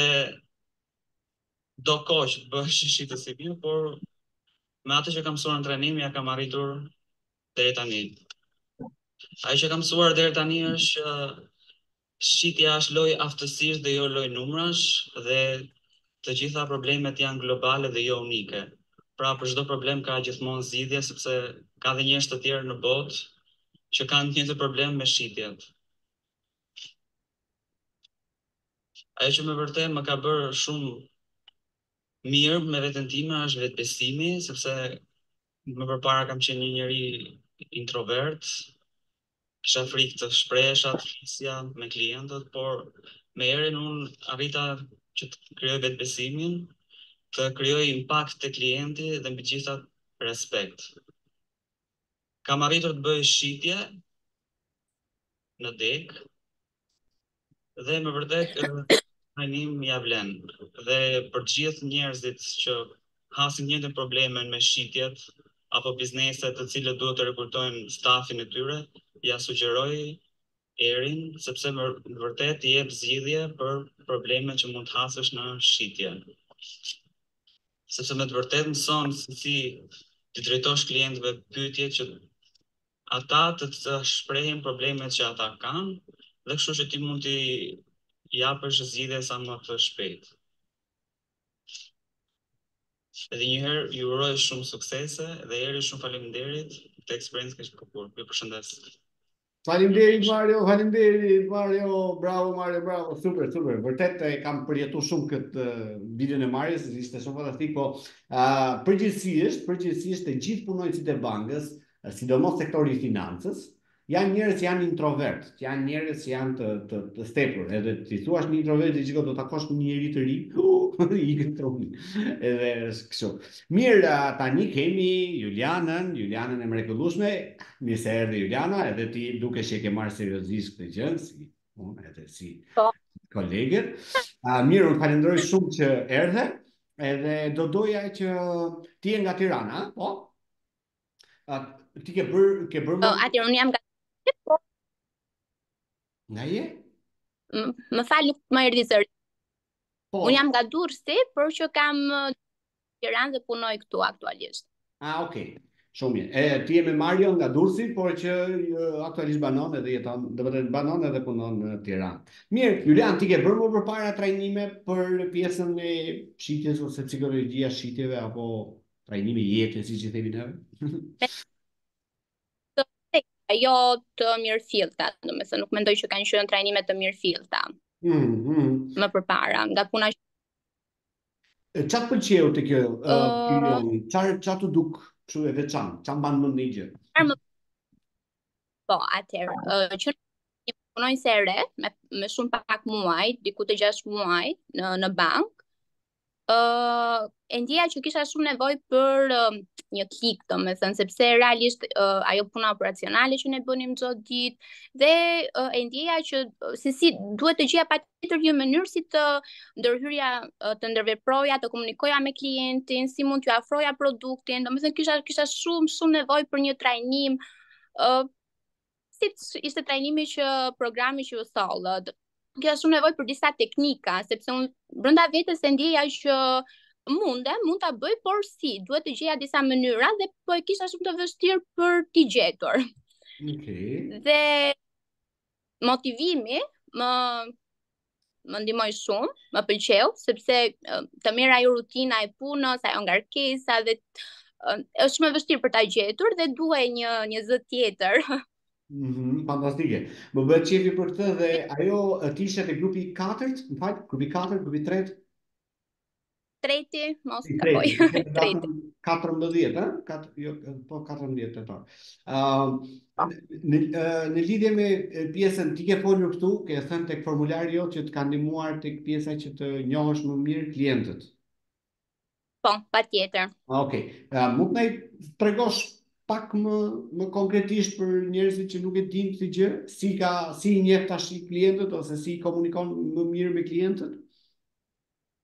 do kohë që të bëhesh një shitës i mirë, por me atë që kam mësuar në trajnim ja kam arritur deri tani. Ai që kam mësuar deri tani është uh, shitja është lojë aftësisë dhe jo lojë numrash, dhe të gjitha problemet janë globale dhe jo unike. Pra për çdo problem ka gjithmonë zgjidhje, sepse ka dhe njerëz të tjerë në botë që kanë të njëjtë problem me shitjet. Ajo që me vërtet më ka bërë shumë mirë me veten time është vetbesimi, sepse më përpara kam qenë një njeri introvert, kisha frikë të shprehesha, të flisja me klientët, por me herën unë arrita që të krijoj vetbesimin, të krijoj impakt te klienti dhe mbi gjitha respekt. Kam arritur të bëj shitje në deg dhe me vërtet trajnim ja vlen. Dhe për gjithë njerëzit që hasin njëjtën probleme me shitjet apo bizneset të cilët duhet të rekrujtojnë stafin e tyre, ja sugjeroj Erin, sepse më vërtet i jep zgjidhje për problemet që mund të hasësh në shitje. Sepse me të vërtet mëson se si të drejtosh klientëve pyetje që ata të të shprehin problemet që ata kanë, dhe kështu që ti mund t'i japësh zgjidhje sa më të shpejt. Edhe një herë ju uroj shumë suksese dhe Eri shumë faleminderit të eksperiencë që kërkuar. Ju përshëndes. Faleminderit Mario, faleminderit Mario, bravo Mario, bravo, super, super. Vërtet e kam përjetuar shumë këtë uh, videon e Marios, ishte shumë fantastik, po uh, përgjithsisht, përgjithsisht të gjithë punonjësit e bankës, uh, sidomos sektori i financës, janë njerëz që janë introvert, janë njerëz që janë të të, të stepur, edhe ti thuash një introvert që do të takosh një njerëz të ri, uh, i këtroni. Edhe është kështu. Mirë, tani kemi Julianën, Julianën e mrekullueshme. Mirë se erdhi Juliana, edhe ti dukesh që ke marrë seriozisht këtë gjë, si unë edhe si Po. kolegët. Uh, mirë, unë falenderoj shumë që erdhe, edhe do doja që ti je nga Tirana, po? Uh, ti ke bërë ke bërë Uh, Atëherë unë jam nga po, nga je? m- më fal, nuk më erdhi zëri. Po. Unë jam nga Durrësi, por që kam uh, Tiranë dhe punoj këtu aktualisht. Ah, okay. Shumë mirë. E ti je me Mario nga Durrësi, por që e, aktualisht banon edhe jeton, do të thënë banon edhe punon në Tiranë. Mirë, Julian, ti ke bërë më përpara trajnime për pjesën e shitjes ose psikologjia shitjeve apo trajnime jete, siç i themi ne? Ajo të mirëfillta, domethënë nuk mendoj që kanë qenë trajnime të mirëfillta Mm, mm. më përpara, nga puna që E, Qa të pëlqeu të kjo uh, Ë, periodi? Çfarë çfarë të duk kështu e veçantë? Çfarë mban mend një gjë? më po, atëherë, ë, që një punonjëse e re me, me shumë pak muaj, diku të gjashtë muaj në në bank, ë e ndjeja që kisha shumë nevojë për ë, një klik, domethënë, sepse realisht ë, ajo puna operacionale që ne bënim çdo ditë dhe ë, e ndjeja që ë, se si duhet të gjeja patjetër një mënyrë si të ndërhyrja, ë, të ndërveproja, të komunikoja me klientin, si mund t'ju afroja produktin, domethënë kisha kisha shumë shumë nevojë për një trajnim, ë si t- ishte trajnimi që programi që u sollët. Kisha shumë nevojë për disa teknika, sepse unë brenda vetes e ndjeja që munde, mund ta bëj, por si, duhet të gjeja disa mënyra dhe po e kisha shumë të vështirë për t'i gjetur. Okej. Dhe motivimi më më ndihmoi shumë, më pëlqeu, sepse ë, të merr ajo rutina e punës, ajo ngarkesa dhe ë, është më vështirë për ta gjetur dhe duhej një një zë tjetër. Mhm, fantastike. Më bëhet qefi për këtë dhe ajo e, ti ishe te grupi katërt, më fal, grupi katërt, grupi tretë, Treti, mos i gaboj, tretë, ishte në treti. datën katërmbëdhjetë, ëh? Katër, jo, po katërmbëdhjetë tetor. Ëm në, ë, në lidhje me e, pjesën ti ke folur këtu, ke thënë tek formulari jot që të ka ndihmuar tek pjesa që të njohësh më mirë klientët. Po, patjetër. Ah, Okej. Uh, mund të na i tregosh pak më më konkretisht për njerëzit që nuk e dinë këtë gjë, si ka si i njeh tash i klientët ose si i komunikon më mirë me klientët?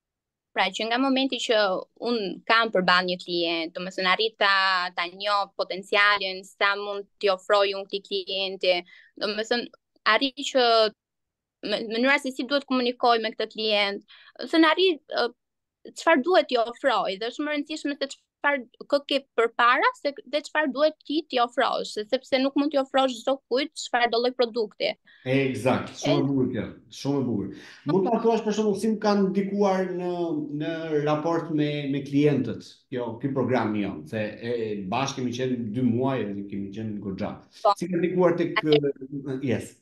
Pra që nga momenti që unë kam përballë një klient, do të thënë arrit ta ta njoh potencialin, sa mund t'i ofroj unë këtij klienti, do të thënë arrit që mënyra se si duhet komunikoj me këtë klient, do të thënë arrit çfarë duhet t'i ofroj, dhe është më e rëndësishme se çfarë kë ke përpara se dhe çfarë duhet ti t'i ofrosh, sepse nuk mund t'i ofrosh çdo kujt çfarë do lloj produkti. Eksakt, shumë e bukur kjo, shumë e bukur. Mund ta thuash për shembull si më kanë ndikuar në në raport me me klientët, kjo ky program jon, se e, bashkë kemi qenë dy muaj dhe kemi qenë goxha. Si ka ndikuar tek yes.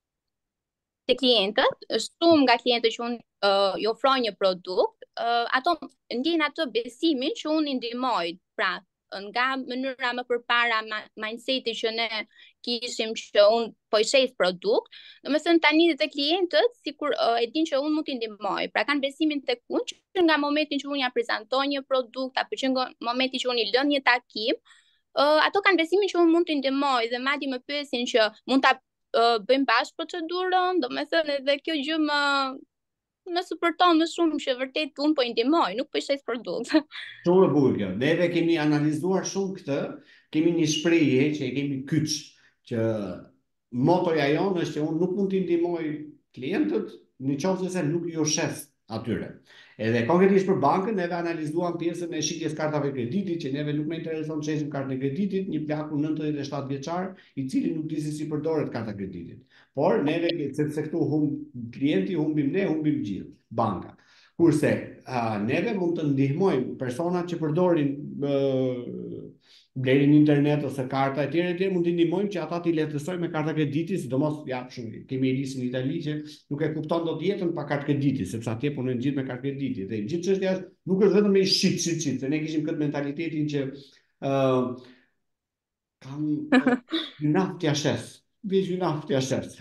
Te klientët, shumë nga klientët që unë uh, i ofroj një produkt, uh, ato ndjejnë atë besimin që unë i ndihmoj, pra nga mënyra më përpara mindseti që ne kishim që unë po i sheh produkt, domethënë tani te klientët sikur uh, e din që unë mund t'i ndihmoj, pra kanë besimin tek unë që nga momenti që unë ja prezantoj një produkt apo që nga momenti që unë i lëm një takim, uh, ato kanë besimin që unë mund t'i ndihmoj dhe madje më pyesin që mund ta uh, bëjmë bashkë procedurën, domethënë edhe kjo gjë më më supporton më shumë që vërtet unë po i ndihmoj, nuk po i shes produkt. Shumë e bukur kjo. Neve kemi analizuar shumë këtë, kemi një shprehje që e kemi kyç, që motoja jonë është që unë nuk mund t'i ndihmoj klientët nëse nuk ju shes atyre. Edhe konkretisht për bankën, neve analizuam pjesën e shitjes kartave kreditit, që neve nuk më intereson të shesim kartën e kreditit, një plaku nëntëdhjetë e shtatë vjeçar, i cili nuk di se si përdoret karta kreditit. Por neve, sepse këtu humb klienti, humbim ne, humbim gjithë, banka. Kurse uh, neve mund të ndihmojmë personat që përdorin uh, blerin internet ose karta etj etj, mund të ndihmojmë që ata t'i lehtësojmë me karta krediti, sidomos ja shumë kemi Elisin në Itali që nuk e kupton dot jetën pa kartë krediti, sepse atje punojnë gjithë me kartë krediti. Dhe gjithë çështja nuk është vetëm me shit shit shit, se ne kishim këtë mentalitetin që uh, kam gjynaf t'ja shes. Veç gjynaf t'ja shes.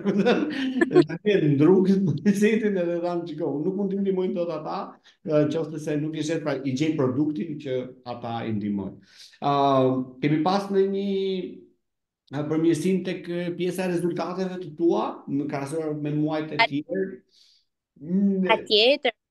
Në ndrugës më setin edhe dhamë që kohë. Nuk mund t'i ndihmojnë dot ata, qoftë se nuk i shes, pra i gjej produktin që ata i ndihmojnë. Uh, kemi pas në një përmirësim tek pjesa e rezultateve të tua në krahasuar me muajt e tjerë. Patjetër.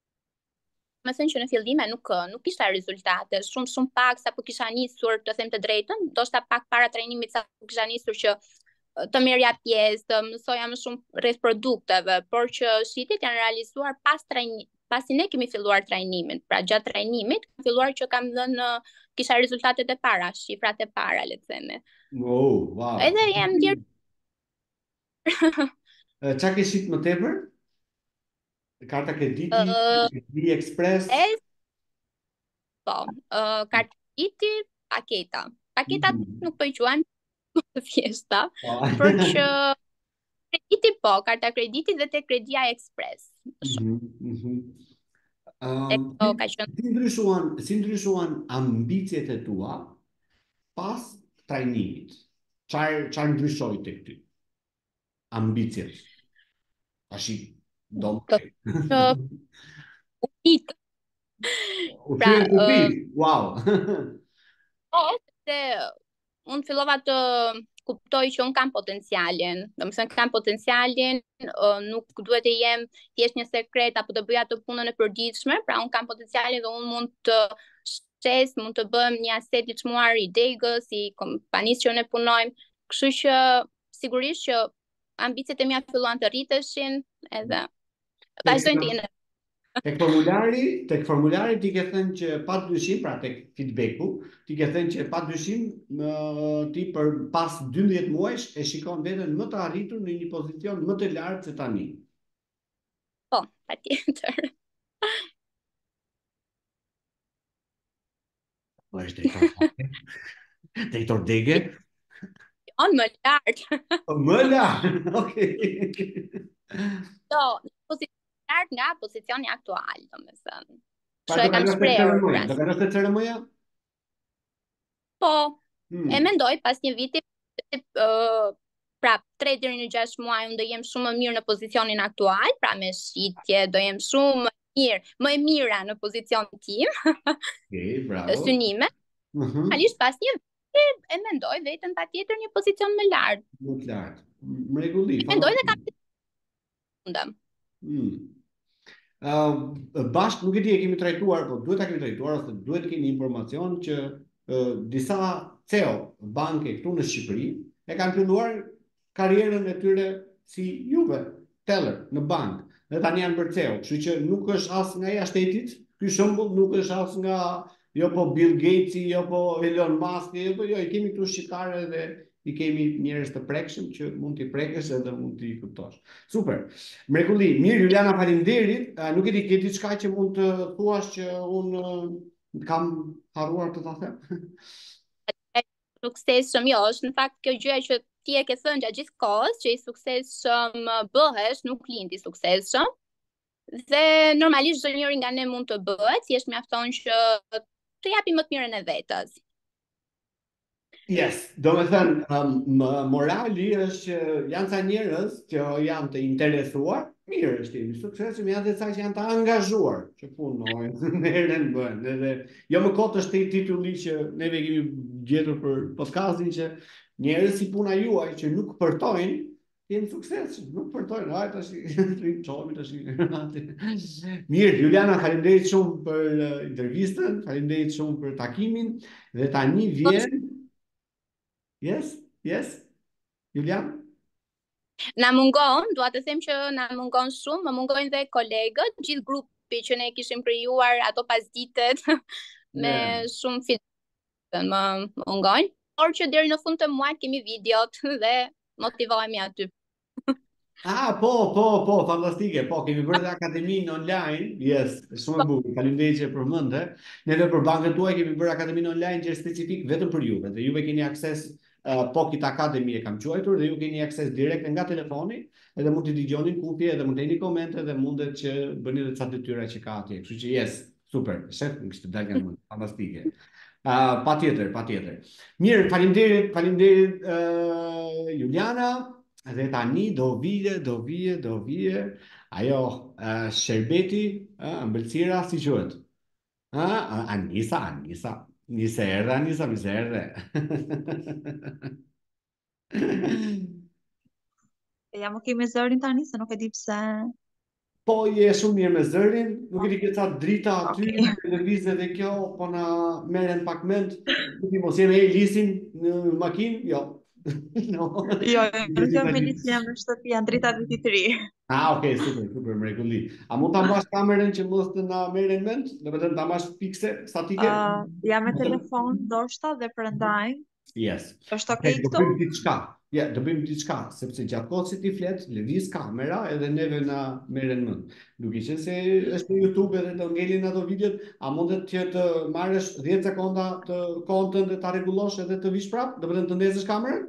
Më thënë që në fillime nuk nuk kisha rezultate, shumë shumë pak sa po kisha nisur, të them të drejtën, ndoshta pak para trajnimit sa po kisha nisur që të merrja pjesë, të mësoja më shumë rreth produkteve, por që shitet janë realizuar pas trajnimit, pasi ne kemi filluar trajnimin. Pra gjatë trajnimit kam filluar që kam dhënë kisha rezultatet e para, shifrat e para, le të themi. Oh, wow. Edhe jam ndjer. Çka ke shit më tepër? Karta krediti, uh, krediti ekspres? E, po, uh, karta krediti, paketa. Paketa mm -hmm. nuk po i quajmë të thjeshta, oh. Por që krediti po, karta krediti dhe te kredia ekspres. Mm -hmm. um, e, ka qenë... si, ndryshuan, si ndryshuan ambicjet e tua pas trajnimit? Çfarë çfarë ndryshoi tek ty? Ambicjet. Tashi do të upit. Pra, upit. Wow. Po, se unë fillova të kuptoj që unë kam potencialin, domethënë kam potencialin, nuk duhet të jem thjesht një sekret apo të bëj atë punën e përditshme, pra unë kam potencialin dhe unë mund të shes, mund të bëm një aset i çmuar i degës, i kompanisë që ne punojmë, kështu që sigurisht që ambicet e mia filluan të rriteshin edhe vazhdojnë të jenë. Tek formulari, tek formulari ti ke thënë që pa dyshim, pra tek feedbacku, ti ke thënë që pa dyshim ti për pas dymbëdhjetë muajsh e shikon veten më të arritur në një pozicion më të lartë se tani. Po, patjetër. Po është drejtor. Drejtor dege? On më lartë. Më lartë, okej. Do, pozicion lartë nga pozicioni aktual, domethënë. Pa do kaloj te ceremonia, do kaloj te ceremonia? Po, hmm. e mendoj pas një viti, uh, pra tre deri në gjashtë muaj unë do jem shumë më mirë në pozicionin aktual, pra me shitje do jem shumë më mirë, më e mira në pozicionin tim. Okej, bravo. Synime. Mhm. Alisht pas një viti e mendoj veten patjetër një pozicion më lart. Më lart. Mrekulli. Mendoj se kam mundem. Hmm. Uh, bashkë nuk e di e kemi trajtuar, po duhet ta kemi trajtuar ose duhet kemi informacion që uh, disa C E O banke këtu në Shqipëri e kanë filluar karrierën e tyre si juve, teller në bankë. Dhe tani janë bërë C E O, kështu që nuk është as nga jashtë shtetit, ky shembull nuk është as nga jo po Bill Gates, jo po Elon Musk, jo po jo, i kemi këtu shqiptarë dhe i kemi njerëz të prekshëm që mund t'i prekësh edhe mund t'i kuptosh. Super. Mrekulli. Mirë, Juliana, faleminderit. Uh, nuk e di, ke diçka që mund të thuash që unë uh, kam harruar të ta them? Suksesshëm, jo, është në fakt kjo gjëja që ti e ke thënë gjatë gjithë kohës, që i suksesshëm bëhesh, nuk lind i suksesshëm. Dhe normalisht çdo njeri nga ne mund të bëhet, thjesht mjafton që të japi më të mirën e vetes. Yes, do me thënë, um, morali është që janë ca njerëz që janë të interesuar, mirë është jemi suksesshëm, janë dhe ca që janë të angazhuar, që punojnë, merren bën, edhe jo më kot është i titulli që neve kemi gjetur për podcastin që njerëz si puna juaj që nuk përtojnë, jenë suksesshëm, nuk përtojnë, hajde tash çohemi tash. Mirë, Juliana, faleminderit shumë për uh, intervistën, faleminderit shumë për takimin dhe tani vjen. Yes, yes. Julian? Na mungon, dua të them që na mungon shumë, më mungojnë dhe kolegët, gjithë grupi që ne kishim krijuar ato pasditet me Yeah. shumë feedback më mungojnë, por që deri në fund të muajit kemi videot dhe motivohemi aty. Ah, po, po, po, fantastike. Po, kemi bërë dhe akademinë online. Yes, shumë e bukur. Faleminderit që e përmendë. Neve për bankën tuaj kemi bërë akademinë online që është specifik vetëm për juve. Dhe juve keni akses uh, Pocket Academy e kam quajtur dhe ju keni akses direkt nga telefoni, edhe mund të dëgjoni kupje, edhe mund të jeni komente dhe mundet që bëni edhe ca detyra që ka atje. Kështu që yes, super. Shef, më kishte dalë nga mend. Fantastike. Uh, patjetër, patjetër. Mirë, faleminderit, faleminderit uh, Juliana. Dhe tani do vije, do vije, do vije ajo uh, sherbeti, uh, ëmbëlsira si quhet? Uh, Anisa, Anisa. Nise erdhe, Anisa, nise erdhe. Ja më kemi zërin tani, se nuk e di pse. Po je shumë mirë me zërin, nuk e di ke ca drita aty, Okay. televizë dhe kjo, po na merren pak mend. Nuk di mos jemi e lisin në makinë, jo. No. Jo, nuk jam me lisë, jam në shtëpi, janë drita viti të ri. Ah, okay, super, super, mrekulli. A mund ta mbash kamerën që mos të na merren mend? Do të thënë ta mbash fikse, statike? Uh, jam me telefon, ndoshta, dhe prandaj. Yes. Është okay Do këtu? bëjmë diçka. Ja, do bëjmë diçka, sepse gjatë kohës që ti flet, lëviz kamera edhe neve na merren mend. Duke qenë se është në YouTube edhe do ngelin ato videot, a mundet që të marrësh dhjetë sekonda të kontën dhe ta rregullosh edhe të vish prap? Do të thënë të ndezësh kamerën?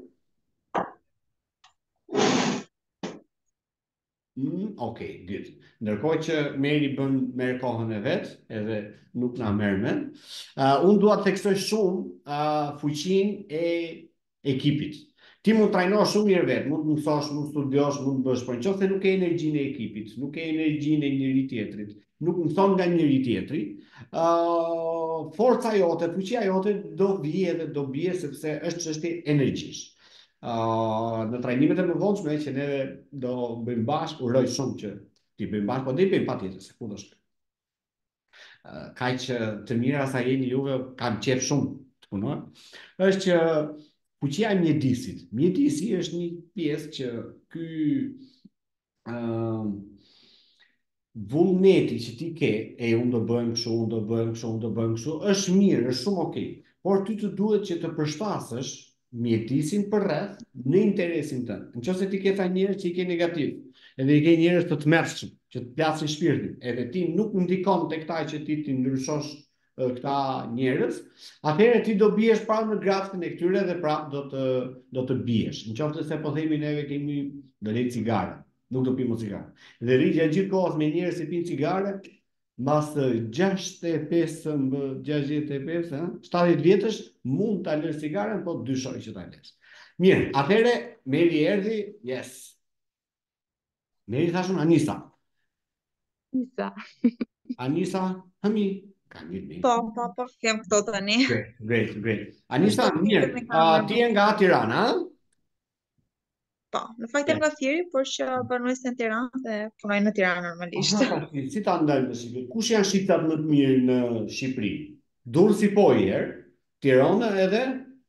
Mm, okay, good. Ndërkohë që Meri bën merr kohën e vet, edhe nuk na merr mend. Uh, unë dua të theksoj shumë uh, fuqinë e ekipit. Ti mund trajnosh shumë mirë vet, mund të mësosh, mund të studiosh, mund të bësh, por nëse nuk ke energjinë e ekipit, nuk ke energjinë e njëri tjetrit, nuk mëson nga njëri tjetri, uh, forca jote, fuqia jote do vijë edhe do bie sepse është çështje energjish. Uh, në trajnimet e mëvonshme që ne do bëjmë bashkë, uroj shumë që ti bëjmë bashkë, po do i bëjmë patjetër, se ku do shkojmë. Uh, kaq që të mira sa jeni juve, kam qef shumë të punoj, është që fuqia e mjedisit. Mjedisi është një pjesë që ky uh, vullneti që ti ke, e unë do bëjmë kështu, unë do bëjmë kështu, unë do bëjmë kështu, është mirë, është shumë okay. Por ty të duhet që të përshtasësh mjedisin për rreth në interesin tënd. Nëse ti ke tha njerëz që i ke negativ, edhe i ke njerëz të tmerrshëm që të plasin shpirtin, edhe ti nuk ndikon tek ta që ti ti ndryshosh uh, këta njerëz, atëherë ti do biesh prapë në graftën e këtyre dhe prapë do të do të biesh. Nëse se po themi neve kemi do lejt cigare, nuk do pimë cigare. Dhe rritja gjithë kohës me njerëz që pinë cigare, mbas gjashtëdhjetë e pesë, gjashtëdhjetë e pesë, shtatëdhjetë vjetësh mund ta lësh cigaren, po dyshoj që ta lësh. Mirë, atëherë Meri erdhi, yes. Meri thashun Anisa. Anisa. Anisa, hami, ka një një. Po, po, po, kem këto tani. Great, great, great. Anisa, mirë, uh, ti je nga Tirana, Po, në fakt jam nga Fieri, por që banues në Tiranë dhe punoj në Tiranë normalisht. Aha, si, si ta ndajmë si, kush janë shqiptat më të mirë në Shqipëri? Durrësi po i herë, Tirana edhe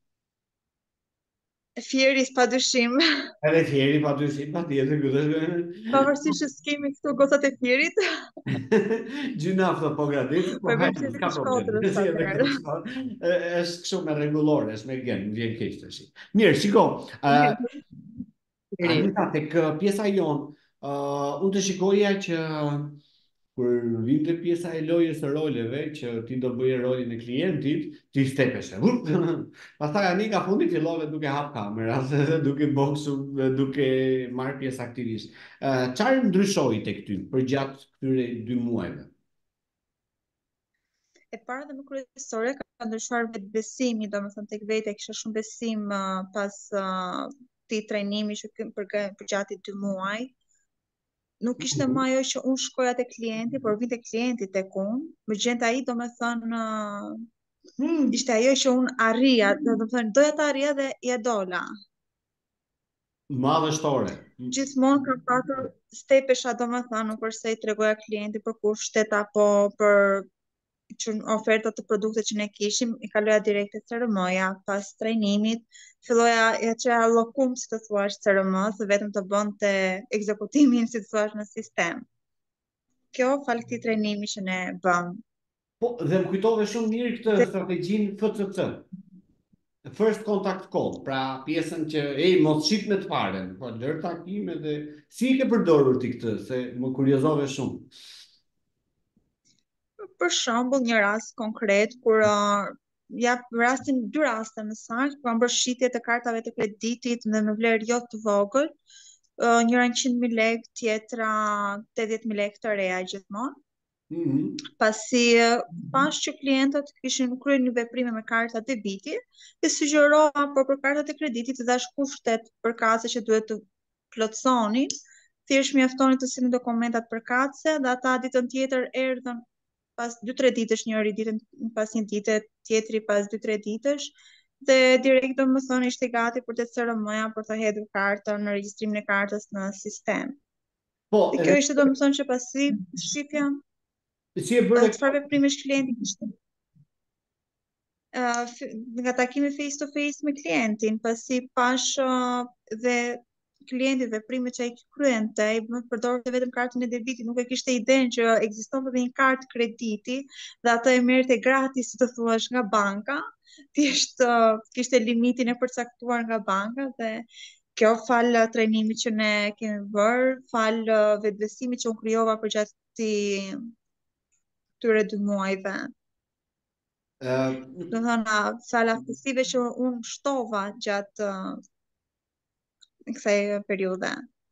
Fieri padyshim. edhe Fieri padyshim, patjetër këtë. Pavarësisht që s'kemi këtu gocat e Fierit. Gjynafta po gradeci, po hajde, s'ka problem. Si edhe këtë shkodrës, është kështu me rregullore, është me gen, më vjen keq tash. Mirë, shiko. Anita, tek pjesa jon, uh, unë të shikoja që kur vinte pjesa e lojës së roleve, që ti do bëje rolin e klientit, ti stepeshe. Pastaj Anika fundit fillove duke hap kamera, duke boksu, duke marrë pjesë aktivisht. Uh, Çfarë ndryshoi tek ty përgjatë këtyre dy muajve? E para dhe më kryesore ka ndryshuar vetbesimi, domethënë tek vete kisha shumë besim uh, pas uh, këtij trajnimi që kem përgjatë dy muaj. Nuk ishte më ajo që unë shkoja te klienti, por vinte klienti tek unë. Më gjente ai domethënë uh, hmm. ishte ajo që unë arrija, domethënë doja ta arrija dhe ja dola. Madhështore. Gjithmonë kam patur stepesha, domethënë, nuk është se i tregoja klientit për kushtet apo për që oferta të produkte që ne kishim, i kaloja direkt te C R M-ja, pas trajnimit, filloja ja çeja llokum, si të thuash, C R M-s, vetëm të bënte ekzekutimin, si të thuash, në sistem. Kjo fal këtij trajnimi që ne bëm. Po, dhe më kujtove shumë mirë këtë strategjinë F C C. First contact call, pra pjesën që ej mos shit me të parën, po lër takime dhe si i ke përdorur ti këtë, se më kuriozove shumë. Për shembull, një rast konkret kur uh, ja rastin dy raste më saktë, ku kam bërë shitje të kartave të kreditit në në vlerë jo të vogël, uh, njëra njëqind mijë lekë, tjetra tetëdhjetë mijë lekë të reja gjithmonë. Mm-hmm. Pasi uh, pas që klientët kishin kryer një veprime me karta debiti, e sugjerova por për kartat e kreditit të dash kushtet përkatëse që duhet të plotësonin, thjesht mjaftonin të sillnin dokumentat përkatëse dhe ata ditën tjetër erdhën pas dy tre ditësh, njëri ditën pas një dite, tjetri pas dy tre ditësh, dhe direkt do më thonë ishte gati për të C R M-ja për të hedhur kartën në regjistrimin e kartës në sistem. Po, dhe kjo ishte do më thonë që pasi shifja si e bërë çfarë veprimesh klienti kishte. Uh, nga takimi face to face me klientin, pasi pash uh, dhe klienti veprimet që ai kryente, ai më përdorte vetëm kartën e debitit, nuk e kishte idenë që ekzistonte edhe një kartë krediti dhe atë e merrte gratis, si të thuash, nga banka, thjesht uh, kishte limitin e përcaktuar nga banka dhe kjo fal uh, trajnimit që ne kemi bërë, fal uh, vetbesimit që unë krijova përgjatë këtyre dy muajve. Uh, Do të thënë, fal aftësive që unë shtova gjatë uh, në kësaj periudhe.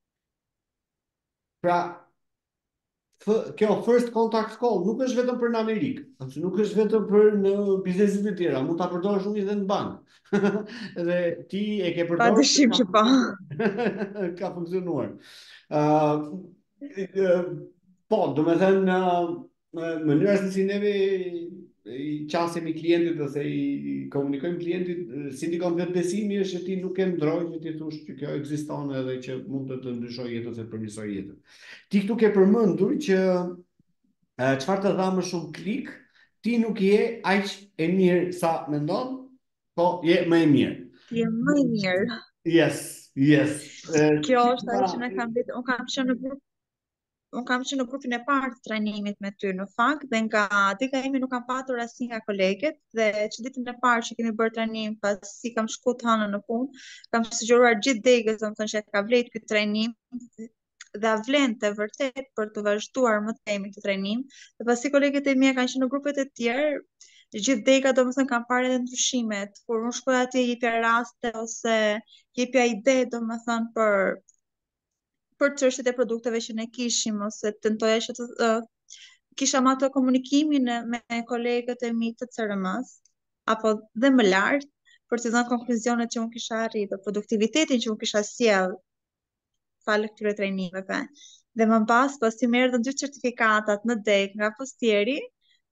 Pra, kjo first contact call nuk është vetëm për në Amerikë, nuk është vetëm për në biznesit e tjera, mund ta përdorësh shumë edhe në bankë. Dhe ti e ke përdorur. Pa dyshim që po. Ka funksionuar. Uh, uh, po, do me thënë, uh, mënyra se si neve i qasemi klientit ose i komunikojmë klientit, si ndikon vetbesimi është që ti nuk e ndroj, që ti thush që kjo ekziston edhe që mund të të ndryshoj jetën ose të përmirësoj jetën. Ti këtu ke përmendur që çfarë të dha më shumë klik, ti nuk je aq e mirë sa mendon, po je më e mirë. Je më e mirë. Yes, yes. Kjo është ajo që ne kam ditë, unë kam qenë në grup Unë kam qenë në grupin e parë të trajnimit me ty në fakt dhe nga dika imi nuk kam patur asnjë nga koleget dhe që ditën e parë që kemi bërë trajnim pasi kam shku të hënën në punë, kam sugjeruar gjithë degës, domethënë që ka vlerë ky trajnim dhe vlente vërtet për të vazhduar më tepër këtë trajnim. Dhe pasi koleget e mia kanë qenë në grupet e tjerë, gjithë dega domethënë kanë parë edhe ndryshimet. Kur unë shkoj atje jepja raste ose jepja ide domethënë për për çështjet e produkteve që ne kishim ose tentoja që të uh, kisha më ato komunikimin me kolegët e mi të C R M-s apo dhe më lart për të dhënë konkluzionet që unë kisha arritur, produktivitetin që unë kisha sjell fal këtyre trajnimeve. Dhe më pas, pasi më erdhën dy certifikatat në deg nga postieri,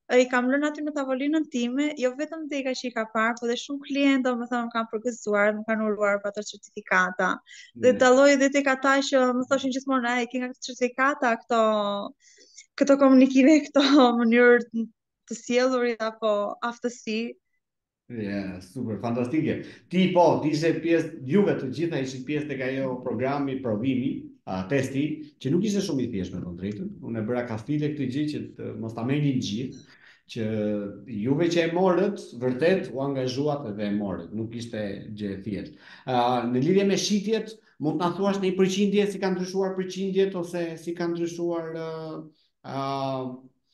I kam lënë aty në tavolinën time, jo vetëm deka që i ka parë, po dhe shumë klientë, domethënë më kanë përgëzuar, më kanë uruar për ato certifikata. Dhe dalloj edhe tek ata që më thoshin gjithmonë, ai ke nga këto certifikata, këto këto komunikime, këto mënyrë të sjellurit apo aftësi. Yeah, super, fantastike. Ti po, ti ishe pjesë, juve të gjitha ishin pjesë tek ajo programi provimi, a, testi, që nuk ishte shumë i thjeshtë me të drejtën. Unë e bëra kafile këtë gjë që të mos ta merrni gjithë, që juve që e morët, vërtet u angazhuat edhe e morët, nuk ishte gjë e thjeshtë. Uh, në lidhje me shitjet, mund të na thuash në një përqindje si kanë ndryshuar përqindjet ose si kanë ndryshuar uh, uh,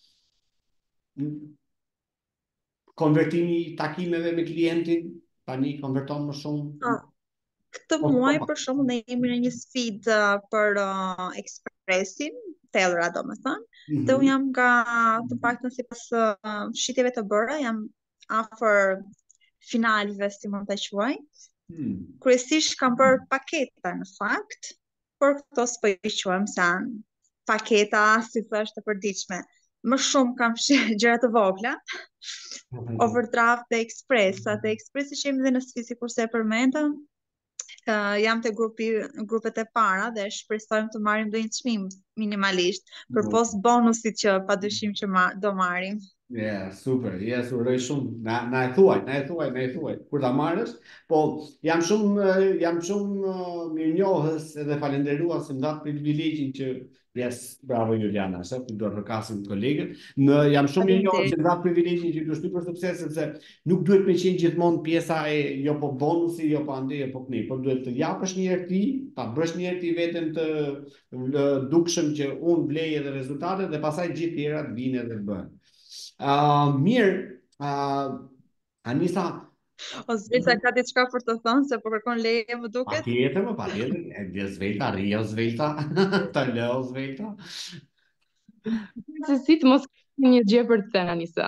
konvertimi i takimeve me klientin, tani konverton më shumë. Oh. Këtë muaj, për shembull, ne jemi në një sfidë uh, për uh, ekspresin, tellra domethënë. Mm -hmm. Dhe unë jam nga të paktën sipas uh, shitjeve të bëra, jam afër finaleve, si mund ta quaj. Mm. Kryesisht kam bërë paketa në fakt, por këto s'po i quajmë se janë paketa, si thash, të përditshme. Më shumë kam fshirë gjëra të vogla, overdraft dhe ekspres. Atë ekspresi që jemi dhe në sfidë, sikurse e përmendëm, Uh, jam te grupi grupet e para dhe shpresojmë të marrim ndonjë çmim minimalisht për post bonusit që padyshim që ma, do marrim. Yeah, super, yes, uroj shumë. Na na e thuaj, na e thuaj, na e thuaj. Kur ta marrësh, po jam shumë jam shumë uh, mirënjohës edhe falendërues se më dha privilegjin që yes, bravo Juliana, sa ti do të rrakasim kolegët. Në jam shumë mirënjohës se më dha privilegjin që të shtyp për sukses, sepse nuk duhet me qenë gjithmonë pjesa e jo po bonusi, jo po ande, jo po kni, por duhet të japësh një herë ti, ta bësh një herë ti veten të, të dukshëm që unë blej edhe rezultatet dhe pastaj gjithë tjerat vinë edhe bëhen. Uh, mirë, uh, Anisa. O Zvelta ka diçka për të thënë se po kërkon leje, më duket. Patjetër, më patjetër, e Zvelta, rrio Zvelta, të leo Zvelta. Se si të mos ka një gjë për të thënë, Anisa.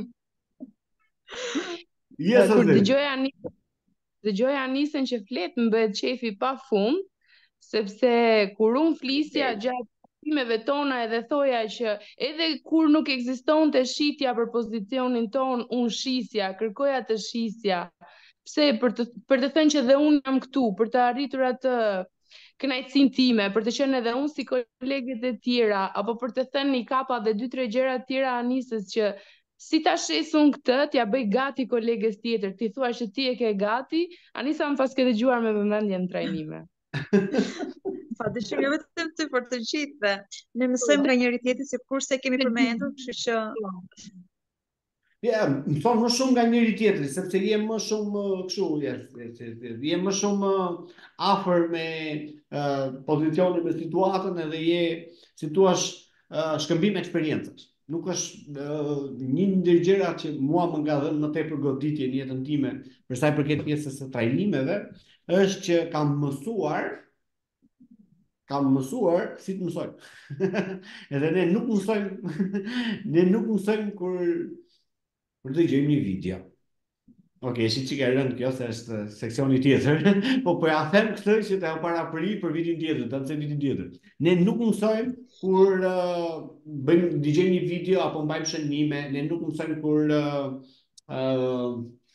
Yes, Kur dëgjoj Anisën, dëgjoj Anisën që flet, më bëhet qefi pa fund, sepse kur unë flisja gjatë me tona edhe thoja që edhe kur nuk ekzistonte shitja për pozicionin ton, unë shisja, kërkoja të shisja. Pse për të për të thënë që dhe unë jam këtu, për të arritur atë kënaqësinë time, për të qenë edhe unë si kolegët e tjera, apo për të thënë një kapa dhe dy tre gjëra të tjera Anisës që si ta shes unë këtë, t'ja bëj gati kolegës tjetër, ti thua që ti e ke gati, Anisa më pas ke dëgjuar me vëmendje në trajnime. Pa dyshim jo vetëm ty, por të gjithëve. Ne mësojmë nga njëri tjetri, sikurse kemi përmendur, kështu që Ja, më thonë më shumë nga njëri tjetri, sepse jem më shumë kështu, jem më shumë afër me uh, pozicionin, me situatën edhe je, si thua, uh, shkëmbim eksperiencës. Nuk është uh, një ndër gjërat që mua më nga dhënë më tepër goditje në jetën time, për sa i përket pjesës së trajnimeve, është që kam mësuar kam mësuar si të mësojmë. Edhe ne nuk mësojmë, ne nuk mësojmë kur kur të gjejmë një video. Okej, si që ka rënë kjo, se është seksioni tjetër, po po ja them këtë që të para përi për vitin tjetër, të atëse vitin tjetër. Ne nuk mësojmë kur uh, bëjmë, dëgjojmë një video apo mbajmë shënime, ne nuk mësojmë kur uh, uh,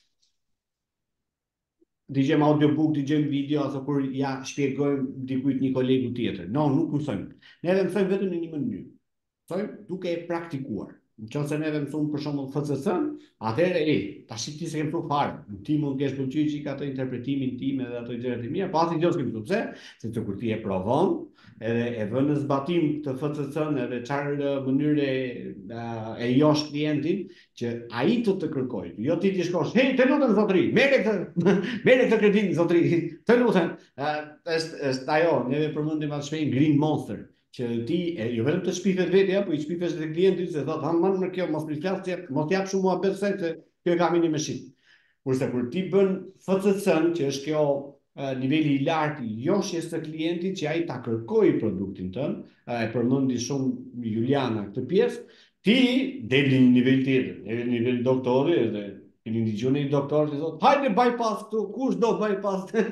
dëgjojmë audiobook, dëgjojmë video, ose kur ja shpjegojmë dikujt një kolegu tjetër. No, nuk mësojmë. Ne edhe mësojmë vetëm në një mënyrë. Mësojmë duke e praktikuar. Nëse ne edhe mësojmë për shembull F C S-n, atëherë e, tash ti s'e ke mësuar fare. Ti mund të kesh pëlqyer çik atë interpretimin tim edhe ato gjërat e mia, pasi gjë s'ke mësuar. Pse? Sepse kur ti e provon, edhe e vën në zbatim të F C S-n edhe çfarë mënyre e josh klientin që ai të të kërkojë. Jo ti ti shkosh, "Hey, të lutem zotëri, merre këtë, merre këtë kreditin zotëri." Të lutem. Është është ajo, neve përmendim atë shprehje Green Monster, që ti e, jo vetëm të shpifet vetja, po i shpifesh edhe klientit se thotë, "Han më kjo, mos më flas ti, mos jap shumë muhabet se kjo e kam një me shit." Kurse kur ti bën F C S-n, që është kjo uh, niveli i lartë i joshjes së klientit që ai ta kërkojë produktin tënd, uh, e përmendi shumë Juliana këtë pjesë, ti deli në nivel tjetër, në nivel doktori edhe keni dëgjuar një doktor që thotë, "Hajde bypass këtu, kush do bypass?"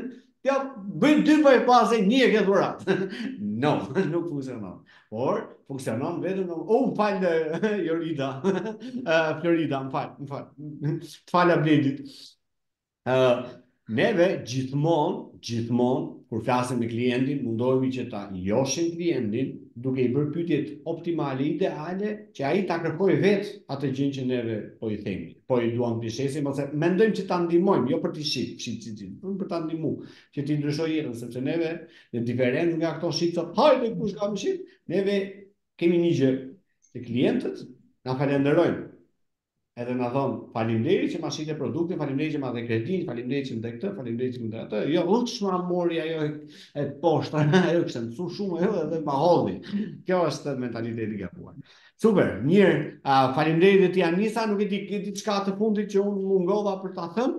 Ja, bëj dy bypasse, një e ke dhurat. No, nuk funksionon. Por funksionon vetëm në oh, më fal Jorida. Uh, Florida, më fal, më fal. Të fala Bledit. Uh, neve gjithmonë, gjithmonë, kur flasim me klientin, mundohemi që ta njohim klientin duke i bërë pyetjet optimale, ideale, që ai ta kërkojë vetë atë gjë që neve po i themi. Po i duam të shesim ose mendojmë që ta ndihmojmë, jo për të shit, shit, shit, shit, por për ta ndihmuar, që ti ndryshoj jetën, sepse neve, në diferencë nga ato shitët, hajde kush ka më shit, neve kemi një gjë, të klientët na falenderojnë. Edhe na thon faleminderit që ma shite produktin, faleminderit që ma dhe kredin, faleminderit që më dhe këtë, faleminderit që më dhe atë. Jo, unë që ma mori ajo e poshta, ajo kështë mësu shumë, ajo edhe ma hodhi. Kjo është mentaliteti gabuar. Super, mirë, uh, faleminderit dhe ti Anisa, nuk e di, di çka të fundit që unë mungova për ta thënë.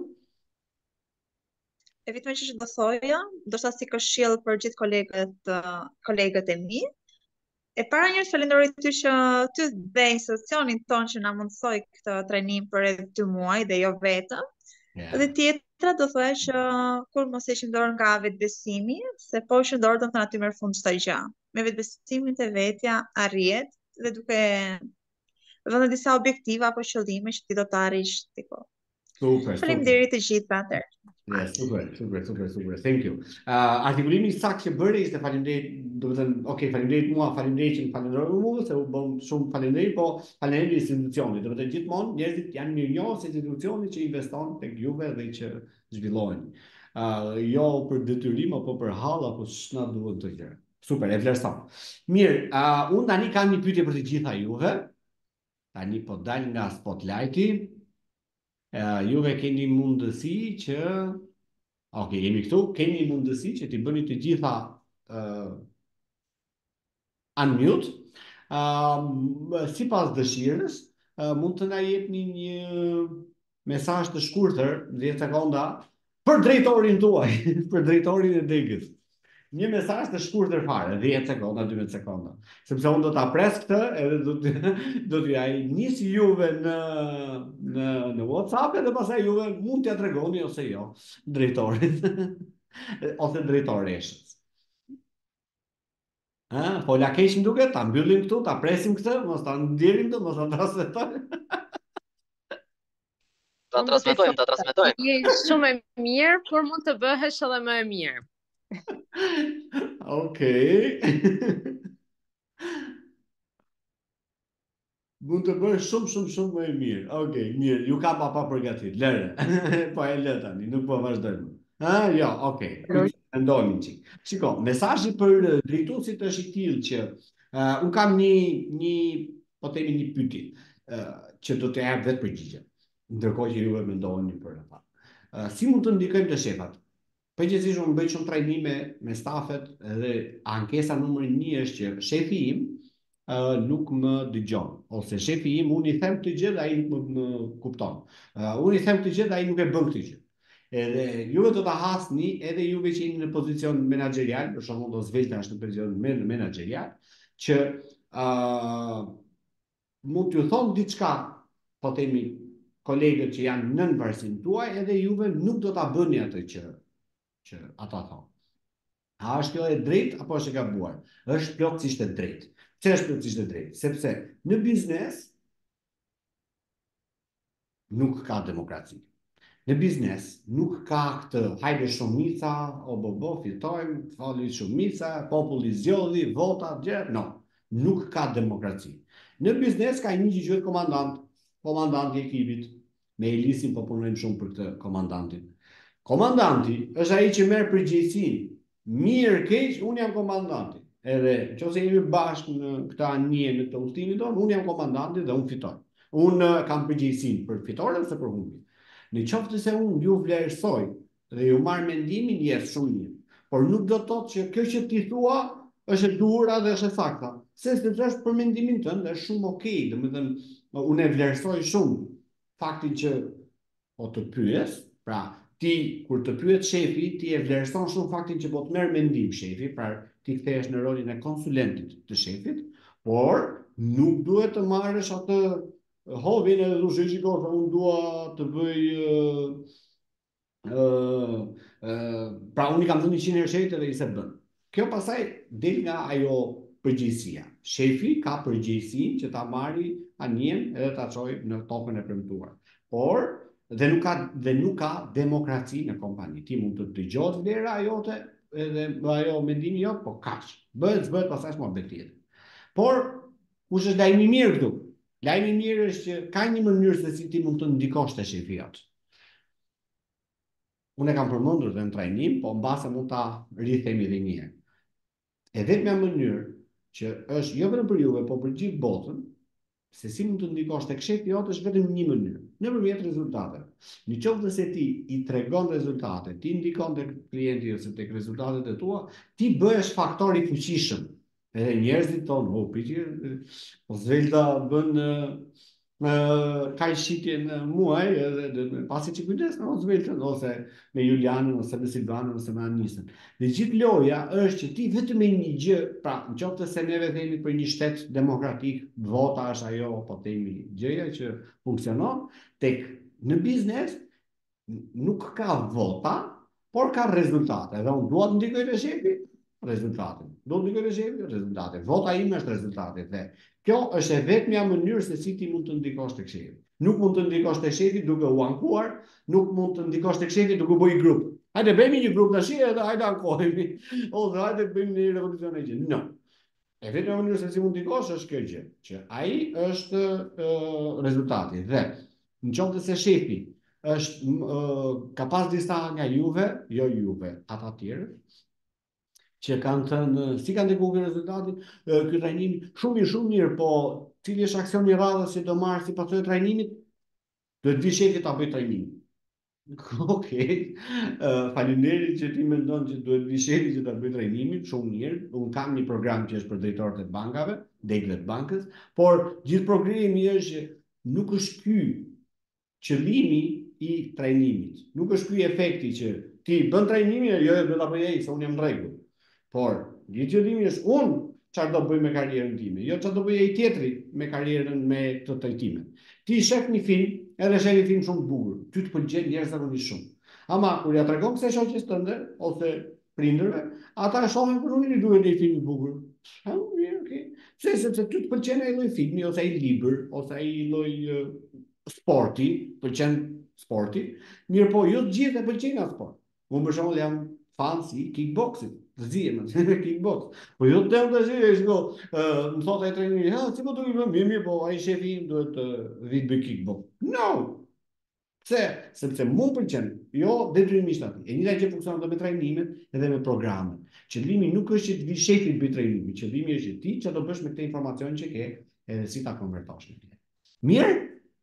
E vetëm që do thoja, ndoshta si këshill për gjithë kolegët, uh, kolegët e mi. E para njërës falenderoj ty që ty dhe institucionin ton që na mundsoi këtë trajnim për edhe dy muaj dhe jo vetëm. Yeah. Dhe tjetra do thoya që kur mos heqim dorë nga vetbesimi, se po heqim dorë do të na ty merr fund çdo gjë. Me vetbesimin te vetja arrihet dhe duke vënë disa objektiva apo qëllime që ti do të arrish tipo. Super, Faleminderit të gjithë për atëherë. Yes, super, super, super, super. Thank you. Uh, artikulimi i saktë që bëri ishte faleminderit, do të thënë, okay, faleminderit mua, faleminderit që më falenderoj mua, se u bëm shumë faleminderit, po faleminderit institucionit. Do të thënë gjithmonë njerëzit janë mirënjohës se institucioni që investon tek juve dhe që zhvillohen. Uh, jo për detyrim apo për hall apo s'na duhet të gjëra. Super, e vlerëson. Mirë, uh, unë tani kam një pyetje për të gjitha juve. Tani po dal nga spotlighti. Uh, juve keni mundësi që ok, jemi këtu, keni mundësi që t'i bëni të gjitha uh, unmute uh, si pas dëshirës uh, mund të na jepni një mesazh të shkurtër dhjetë sekonda për drejtorin tuaj për drejtorin e degës. Një mesazh të shkurtër fare, dhjetë sekonda, dymbëdhjetë sekonda. Sepse unë do ta pres këtë edhe do të do t'ju ai nis juve në në në WhatsApp edhe pastaj juve mund t'ia tregoni ose jo drejtorit ose drejtoreshës. Ha, po la keq më duket, ta mbyllim këtu, ta presim këtë, mos ta ndjerim këtu, mos ta transmetojmë. Ta transmetojmë, ta transmetojmë. Je shumë e mirë, por mund të bëhesh edhe më e mirë. Okej. Mund të bësh shumë shumë shumë më e mirë. Okej, mirë, ju kam pa pa përgatit. Lëre. Po e lë tani, nuk po vazhdojmë. Ah, jo, okej. Mendojmë çik. Shiko, mesazhi për drejtuesit është i tillë që uh, un kam një një po themi një pyetje uh, që do të jap vetë përgjigje. Ndërkohë që juve mendoni për ata. Uh, si mund të ndikojmë të shefat? Përgjithsisht unë bëj shumë trajnime me stafet dhe ankesa numër një është që shefi im uh, nuk më dëgjon, ose shefi im unë i them këtë gjë dhe ai nuk më, më kupton. Uh, unë i them këtë gjë dhe ai nuk e bën këtë gjë. Edhe juve do ta hasni edhe juve që jeni në pozicion menaxherial, për shembull do Zvezda është në pozicion menaxherial, që uh, mund t'ju thonë diçka, po themi kolegët që janë nën varësinë tuaj, edhe juve nuk do ta bëni atë që që ata thonë. A është kjo e drejtë apo është e gabuar? Është plotësisht e drejtë. Pse është plotësisht e drejtë? Sepse në biznes nuk ka demokraci. Në biznes nuk ka këtë hajde shumica, o bo bo, fitojmë, fali shumica, populli zgjodhi, vota, gjë, no. Nuk ka demokraci. Në biznes ka një që quhet komandant, komandanti i ekipit. Me Elisin po punojmë shumë për këtë komandantin. Komandanti është ai që merr përgjegjësinë. Mirë, keq, unë jam komandanti. Edhe nëse jemi bashkë në këtë anije në këtë udhëtimin tonë, unë jam komandanti dhe unë fitoj. Unë kam përgjegjësinë për fitoren ose për humbin. Në qoftë se unë ju vlerësoj dhe ju marr mendimin, jes shumë mirë. Por nuk do të thotë që kjo që ti thua është e duhura dhe është e sakta. Se se është për mendimin tënd, është shumë okay, domethënë unë e vlerësoj shumë faktin që o të pyes, pra ti kur të pyet shefi, ti e vlerëson shumë faktin që po të merr mendim shefi, pra ti kthehesh në rolin e konsulentit të shefit, por nuk duhet të marrësh atë hovin e du shiko se unë dua të bëj uh, uh, Pra unë i kam thënë njëqind herë shefit edhe i se bën. Kjo pastaj del nga ajo përgjegjësia. Shefi ka përgjegjësinë që ta marrë anien edhe ta çojë në tokën e premtuar. Por dhe nuk ka dhe nuk ka demokraci në kompani. Ti mund të dëgjosh vlera jote edhe ajo mendimi jot, po kaq. Bëhet bëhet pastaj mohabet tjetër. Por kush është lajmi i mirë këtu? Lajmi i mirë është që ka një mënyrë se si ti mund të ndikosh te shefi jot. Unë e kam përmendur edhe në trajnim, po mbase mund ta rithemi edhe një herë. E vetmja mënyrë që është jo vetëm për juve, po për gjithë botën, se si mund të ndikosh tek shefi jot është vetëm një mënyrë, nëpërmjet rezultateve. Në qoftë se ti i tregon rezultate, ti ndikon tek klienti ose tek rezultatet e tua, ti bëhesh faktor i fuqishëm. Edhe njerëzit tonë, oh, piti, po Zvelta bën ka shitjen muaj, edhe pasi që kujdes në Zveltën, ose me Julianën, ose me Silvanën, ose me Anisën. Dhe gjithë loja është që ti vetëm me një gjë, pra në qoftë se neve themi për një shtet demokratik, vota është ajo, po themi gjëja që funksionon, tek në biznes nuk ka vota, por ka rezultate. Dhe unë dua të ndikoj te shefi, rezultate. Do të ndikoj te shefi, rezultate. Vota ime është rezultate. Dhe kjo është e vetmja mënyrë se si ti mund të ndikosh tek shefi. Nuk mund të ndikosh tek shefi duke u ankuar, nuk mund të ndikosh tek shefi duke bëj grup. Hajde bëjmë një grup tash edhe hajde ankohemi. Ose hajde bëjmë një revolucion e gjë. No. E vetmja mënyrë se si mund të ndikosh është kjo gjë, që ai është uh, rezultati. Dhe në qoftë se shefi është uh, ka pas disa nga juve, jo juve, ata të tjerë, që kanë thënë, si kanë ndikuar rezultatin, ky trajnim shumë i shumë mirë, po cili është aksioni i radhës që do marr si pasojë e trajnimit? Duhet vi shefi ta bëj trajnimin. Okej. Uh, Faleminderit që ti mendon që duhet vi shefi që ta bëj trajnimin, shumë mirë. Unë kam një program që është për drejtorët e bankave, deglet bankës, por gjithë programi është që nuk është ky qëllimi i trajnimit. Nuk është ky efekti që ti bën trajnimin, jo, jo, do ta bëj ai, se unë jam në rregull. Por, një qëllimi është unë çfarë do bëj me karrierën time, jo çfarë do bëj ai tjetri me karrierën me të trajtimin. Ti shef një film, edhe shef një film shumë të bukur, ty të pëlqen njerëzit shumë. Ama kur ja tregon kësaj shoqes tënde ose prindërve, ata shohin për unë i duhet një film i bukur. Ha, okay. Se sepse ty të pëlqen ai lloj filmi ose ai libër ose ai lloj uh, sporti, pëlqen sporti, mirë po jo të gjithë e pëlqejnë atë sport. Unë për shembull jam fan si kickboxing. Zihem në kickbox. Po jo të të zi, shko, uh, më thot ai trajneri, ha, si po do i bëm mirë, po ai shefi im duhet të uh, vi të bëj kickbox. No. Pse? Sepse mu pëlqen, jo detyrimisht aty. E njëjta gjë funksionon edhe me trajnimet, edhe me programet. Qëllimi nuk është që të vi shefi të bëj trajnimin, qëllimi është që ti çfarë do bësh me këtë informacion që ke, edhe si ta konvertosh në klient. Mirë?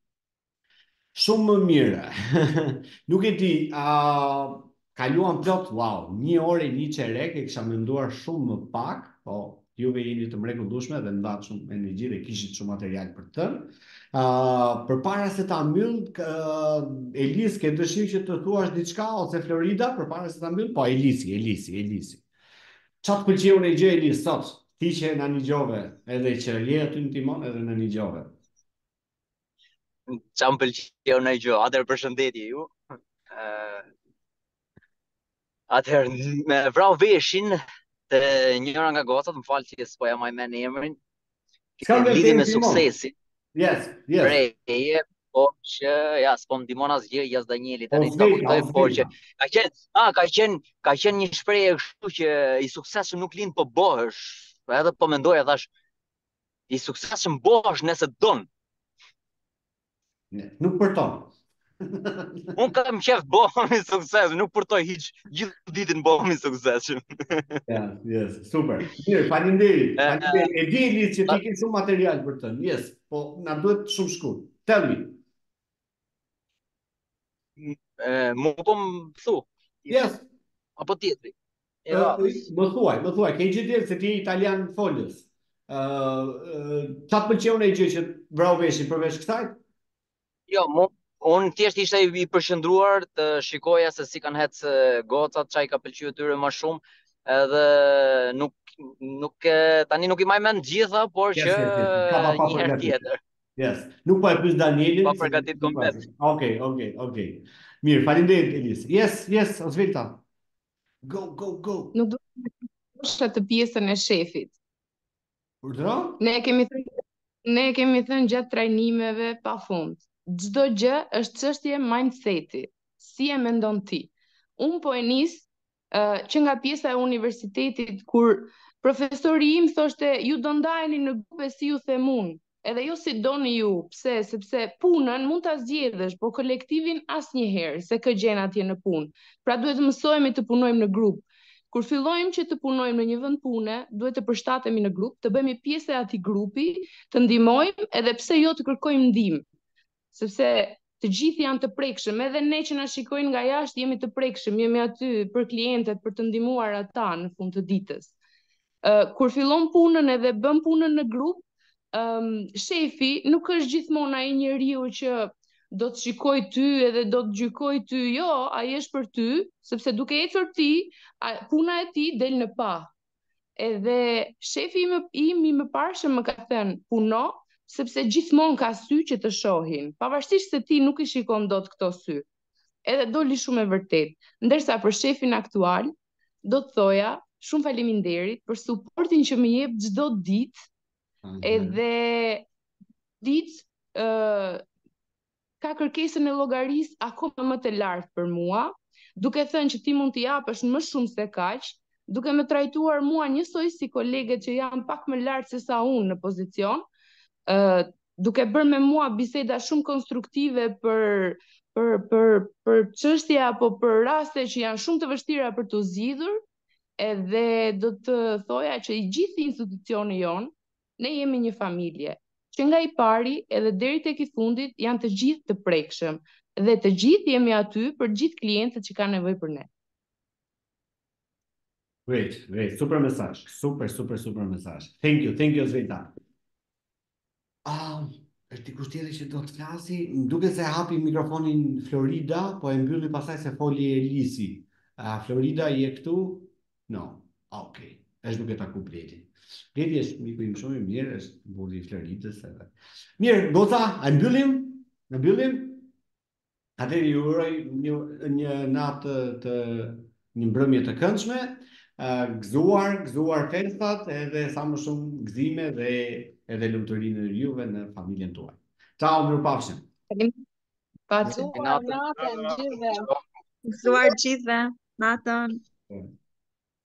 Shumë më mirë. Nuk e di, a uh, kaluam plot, wow, një orë e një çerek, e kisha menduar shumë më pak, po juve jeni të mrekullueshme dhe ndat shumë energji dhe kishit shumë material për të. Uh, përpara se ta mbyll, uh, Elis, ke dëshirë që të thuash diçka ose Florida përpara se ta mbyll? Po Elisi, Elisi, Elisi. Çfarë të pëlqeu në gjë Elis sot? Ti që na nigjove, edhe që je aty në timon edhe na nigjove. Çam pëlqeu në gjë, atëherë përshëndetje ju. Uh... Atëherë, me vrau veshin të njëra nga gocat, më falë që s'po ja maj me në emrin, lidhi me suksesin. Yes, yes. Preje, po që, ja, s'po më dimon asgjë, jas Danieli të një të kuptoj, po që, ka qenë, a, ka qenë, ka qenë një shprehje kështu që i suksesshëm nuk lind po bëhesh, edhe po mendoj e thash, i suksesshëm bëhesh nëse don. Nuk përton. Unë kam qef bëhem i sukses, nuk përtoj hiq gjithë ditën bëhem i suksesshëm. Yeah, yes, super. Mirë, faleminderit. Faleminderit. E di Elis që ti ke shumë material për të. Yes, po na duhet shumë shkurt. Tell me. Mu po më thu. Yes. Apo tjetri. Më thuaj, më thuaj, ke gjë tjetër se ti italian folës. Ë, çfarë pëlqeu në gjë që vrau veshin përveç kësaj? Jo, mu unë thjesht ishte i përqendruar të shikoja se si kanë hecë gocat, çai ka pëlqyer tyre më shumë, edhe nuk nuk tani nuk i maj mend gjitha, por yes, që yes, yes. një herë tjetër. Yes, nuk po e pyes Danielin. Pa përgatit komplet. Okej, okej, okej. Mirë, faleminderit Elis. Yes, yes, Osvilta. Go, go, go. Nuk do të të pjesën e shefit. Urdhëro? Ne kemi thënë, ne kemi thënë gjatë trajnimeve pa fund. Çdo gjë është çështje mindseti. Si e mendon ti? Unë po e nis uh, që nga pjesa e universitetit kur profesori im thoshte ju do ndajeni në grupe si ju them unë. Edhe jo si doni ju, pse? Sepse punën mund ta zgjedhësh, po kolektivin asnjëherë, se kë gjen atje në punë. Pra duhet të mësojmë të punojmë në grup. Kur fillojmë që të punojmë në një vend pune, duhet të përshtatemi në grup, të bëhemi pjesë e atij grupi, të ndihmojmë edhe pse jo të kërkojmë ndihmë. Sepse të gjithë janë të prekshëm, edhe ne që na shikojnë nga jashtë jemi të prekshëm, jemi aty për klientët, për të ndihmuar ata në fund të ditës. Uh, kur fillon punën edhe bën punën në grup, um, shefi nuk është gjithmonë ai njeriu që do të shikoj ty edhe do të gjykoj ty, jo, ai është për ty, sepse duke ecur ti, puna e ti del në pa. Edhe shefi im, im i më parshëm më ka thënë, puno, sepse gjithmonë ka sy që të shohin, pavarësisht se ti nuk i shikon dot këto sy. Edhe doli shumë e vërtet. Ndërsa për shefin aktual, do të thoja, shumë faleminderit për suportin që më jep çdo ditë, edhe ditë uh, ka kërkesën e llogarisë akoma më të lartë për mua, duke thënë që ti mund t'i japësh më shumë se kaq, duke më trajtuar mua njësoj si kolegët që janë pak më lart se sa unë në pozicion, uh, duke bërë me mua biseda shumë konstruktive për për për për çështje apo për raste që janë shumë të vështira për të zgjidhur, edhe do të thoja që i gjithë institucioni jon, ne jemi një familje, që nga i pari edhe deri tek i fundit janë të gjithë të prekshëm dhe të gjithë jemi aty për gjithë klientët që kanë nevojë për ne. Great, great, super mesazh, super, super, super mesazh. Thank you, thank you Zveta. Ah, është dikush tjetër që do të flasi, më duket se hapi mikrofonin Florida, po e mbylli pasaj se foli Elisi. Uh, Florida je këtu? No. Ah, okay. Është duke taku Bledi. Bledi është miku im shumë i mirë, është burri i Floridës edhe. Mirë, goca, a mbyllim? Në mbyllim? Atëherë ju uroj një, një natë të një mbrëmje të këndshme, uh, gëzuar, gëzuar festat, edhe sa më shumë gëzime dhe edhe lumturinë në juve në familjen tuaj. Ciao, mirupafshim. Pacë. Gëzuar natën gjithëve. Gëzuar gjithëve. Natën.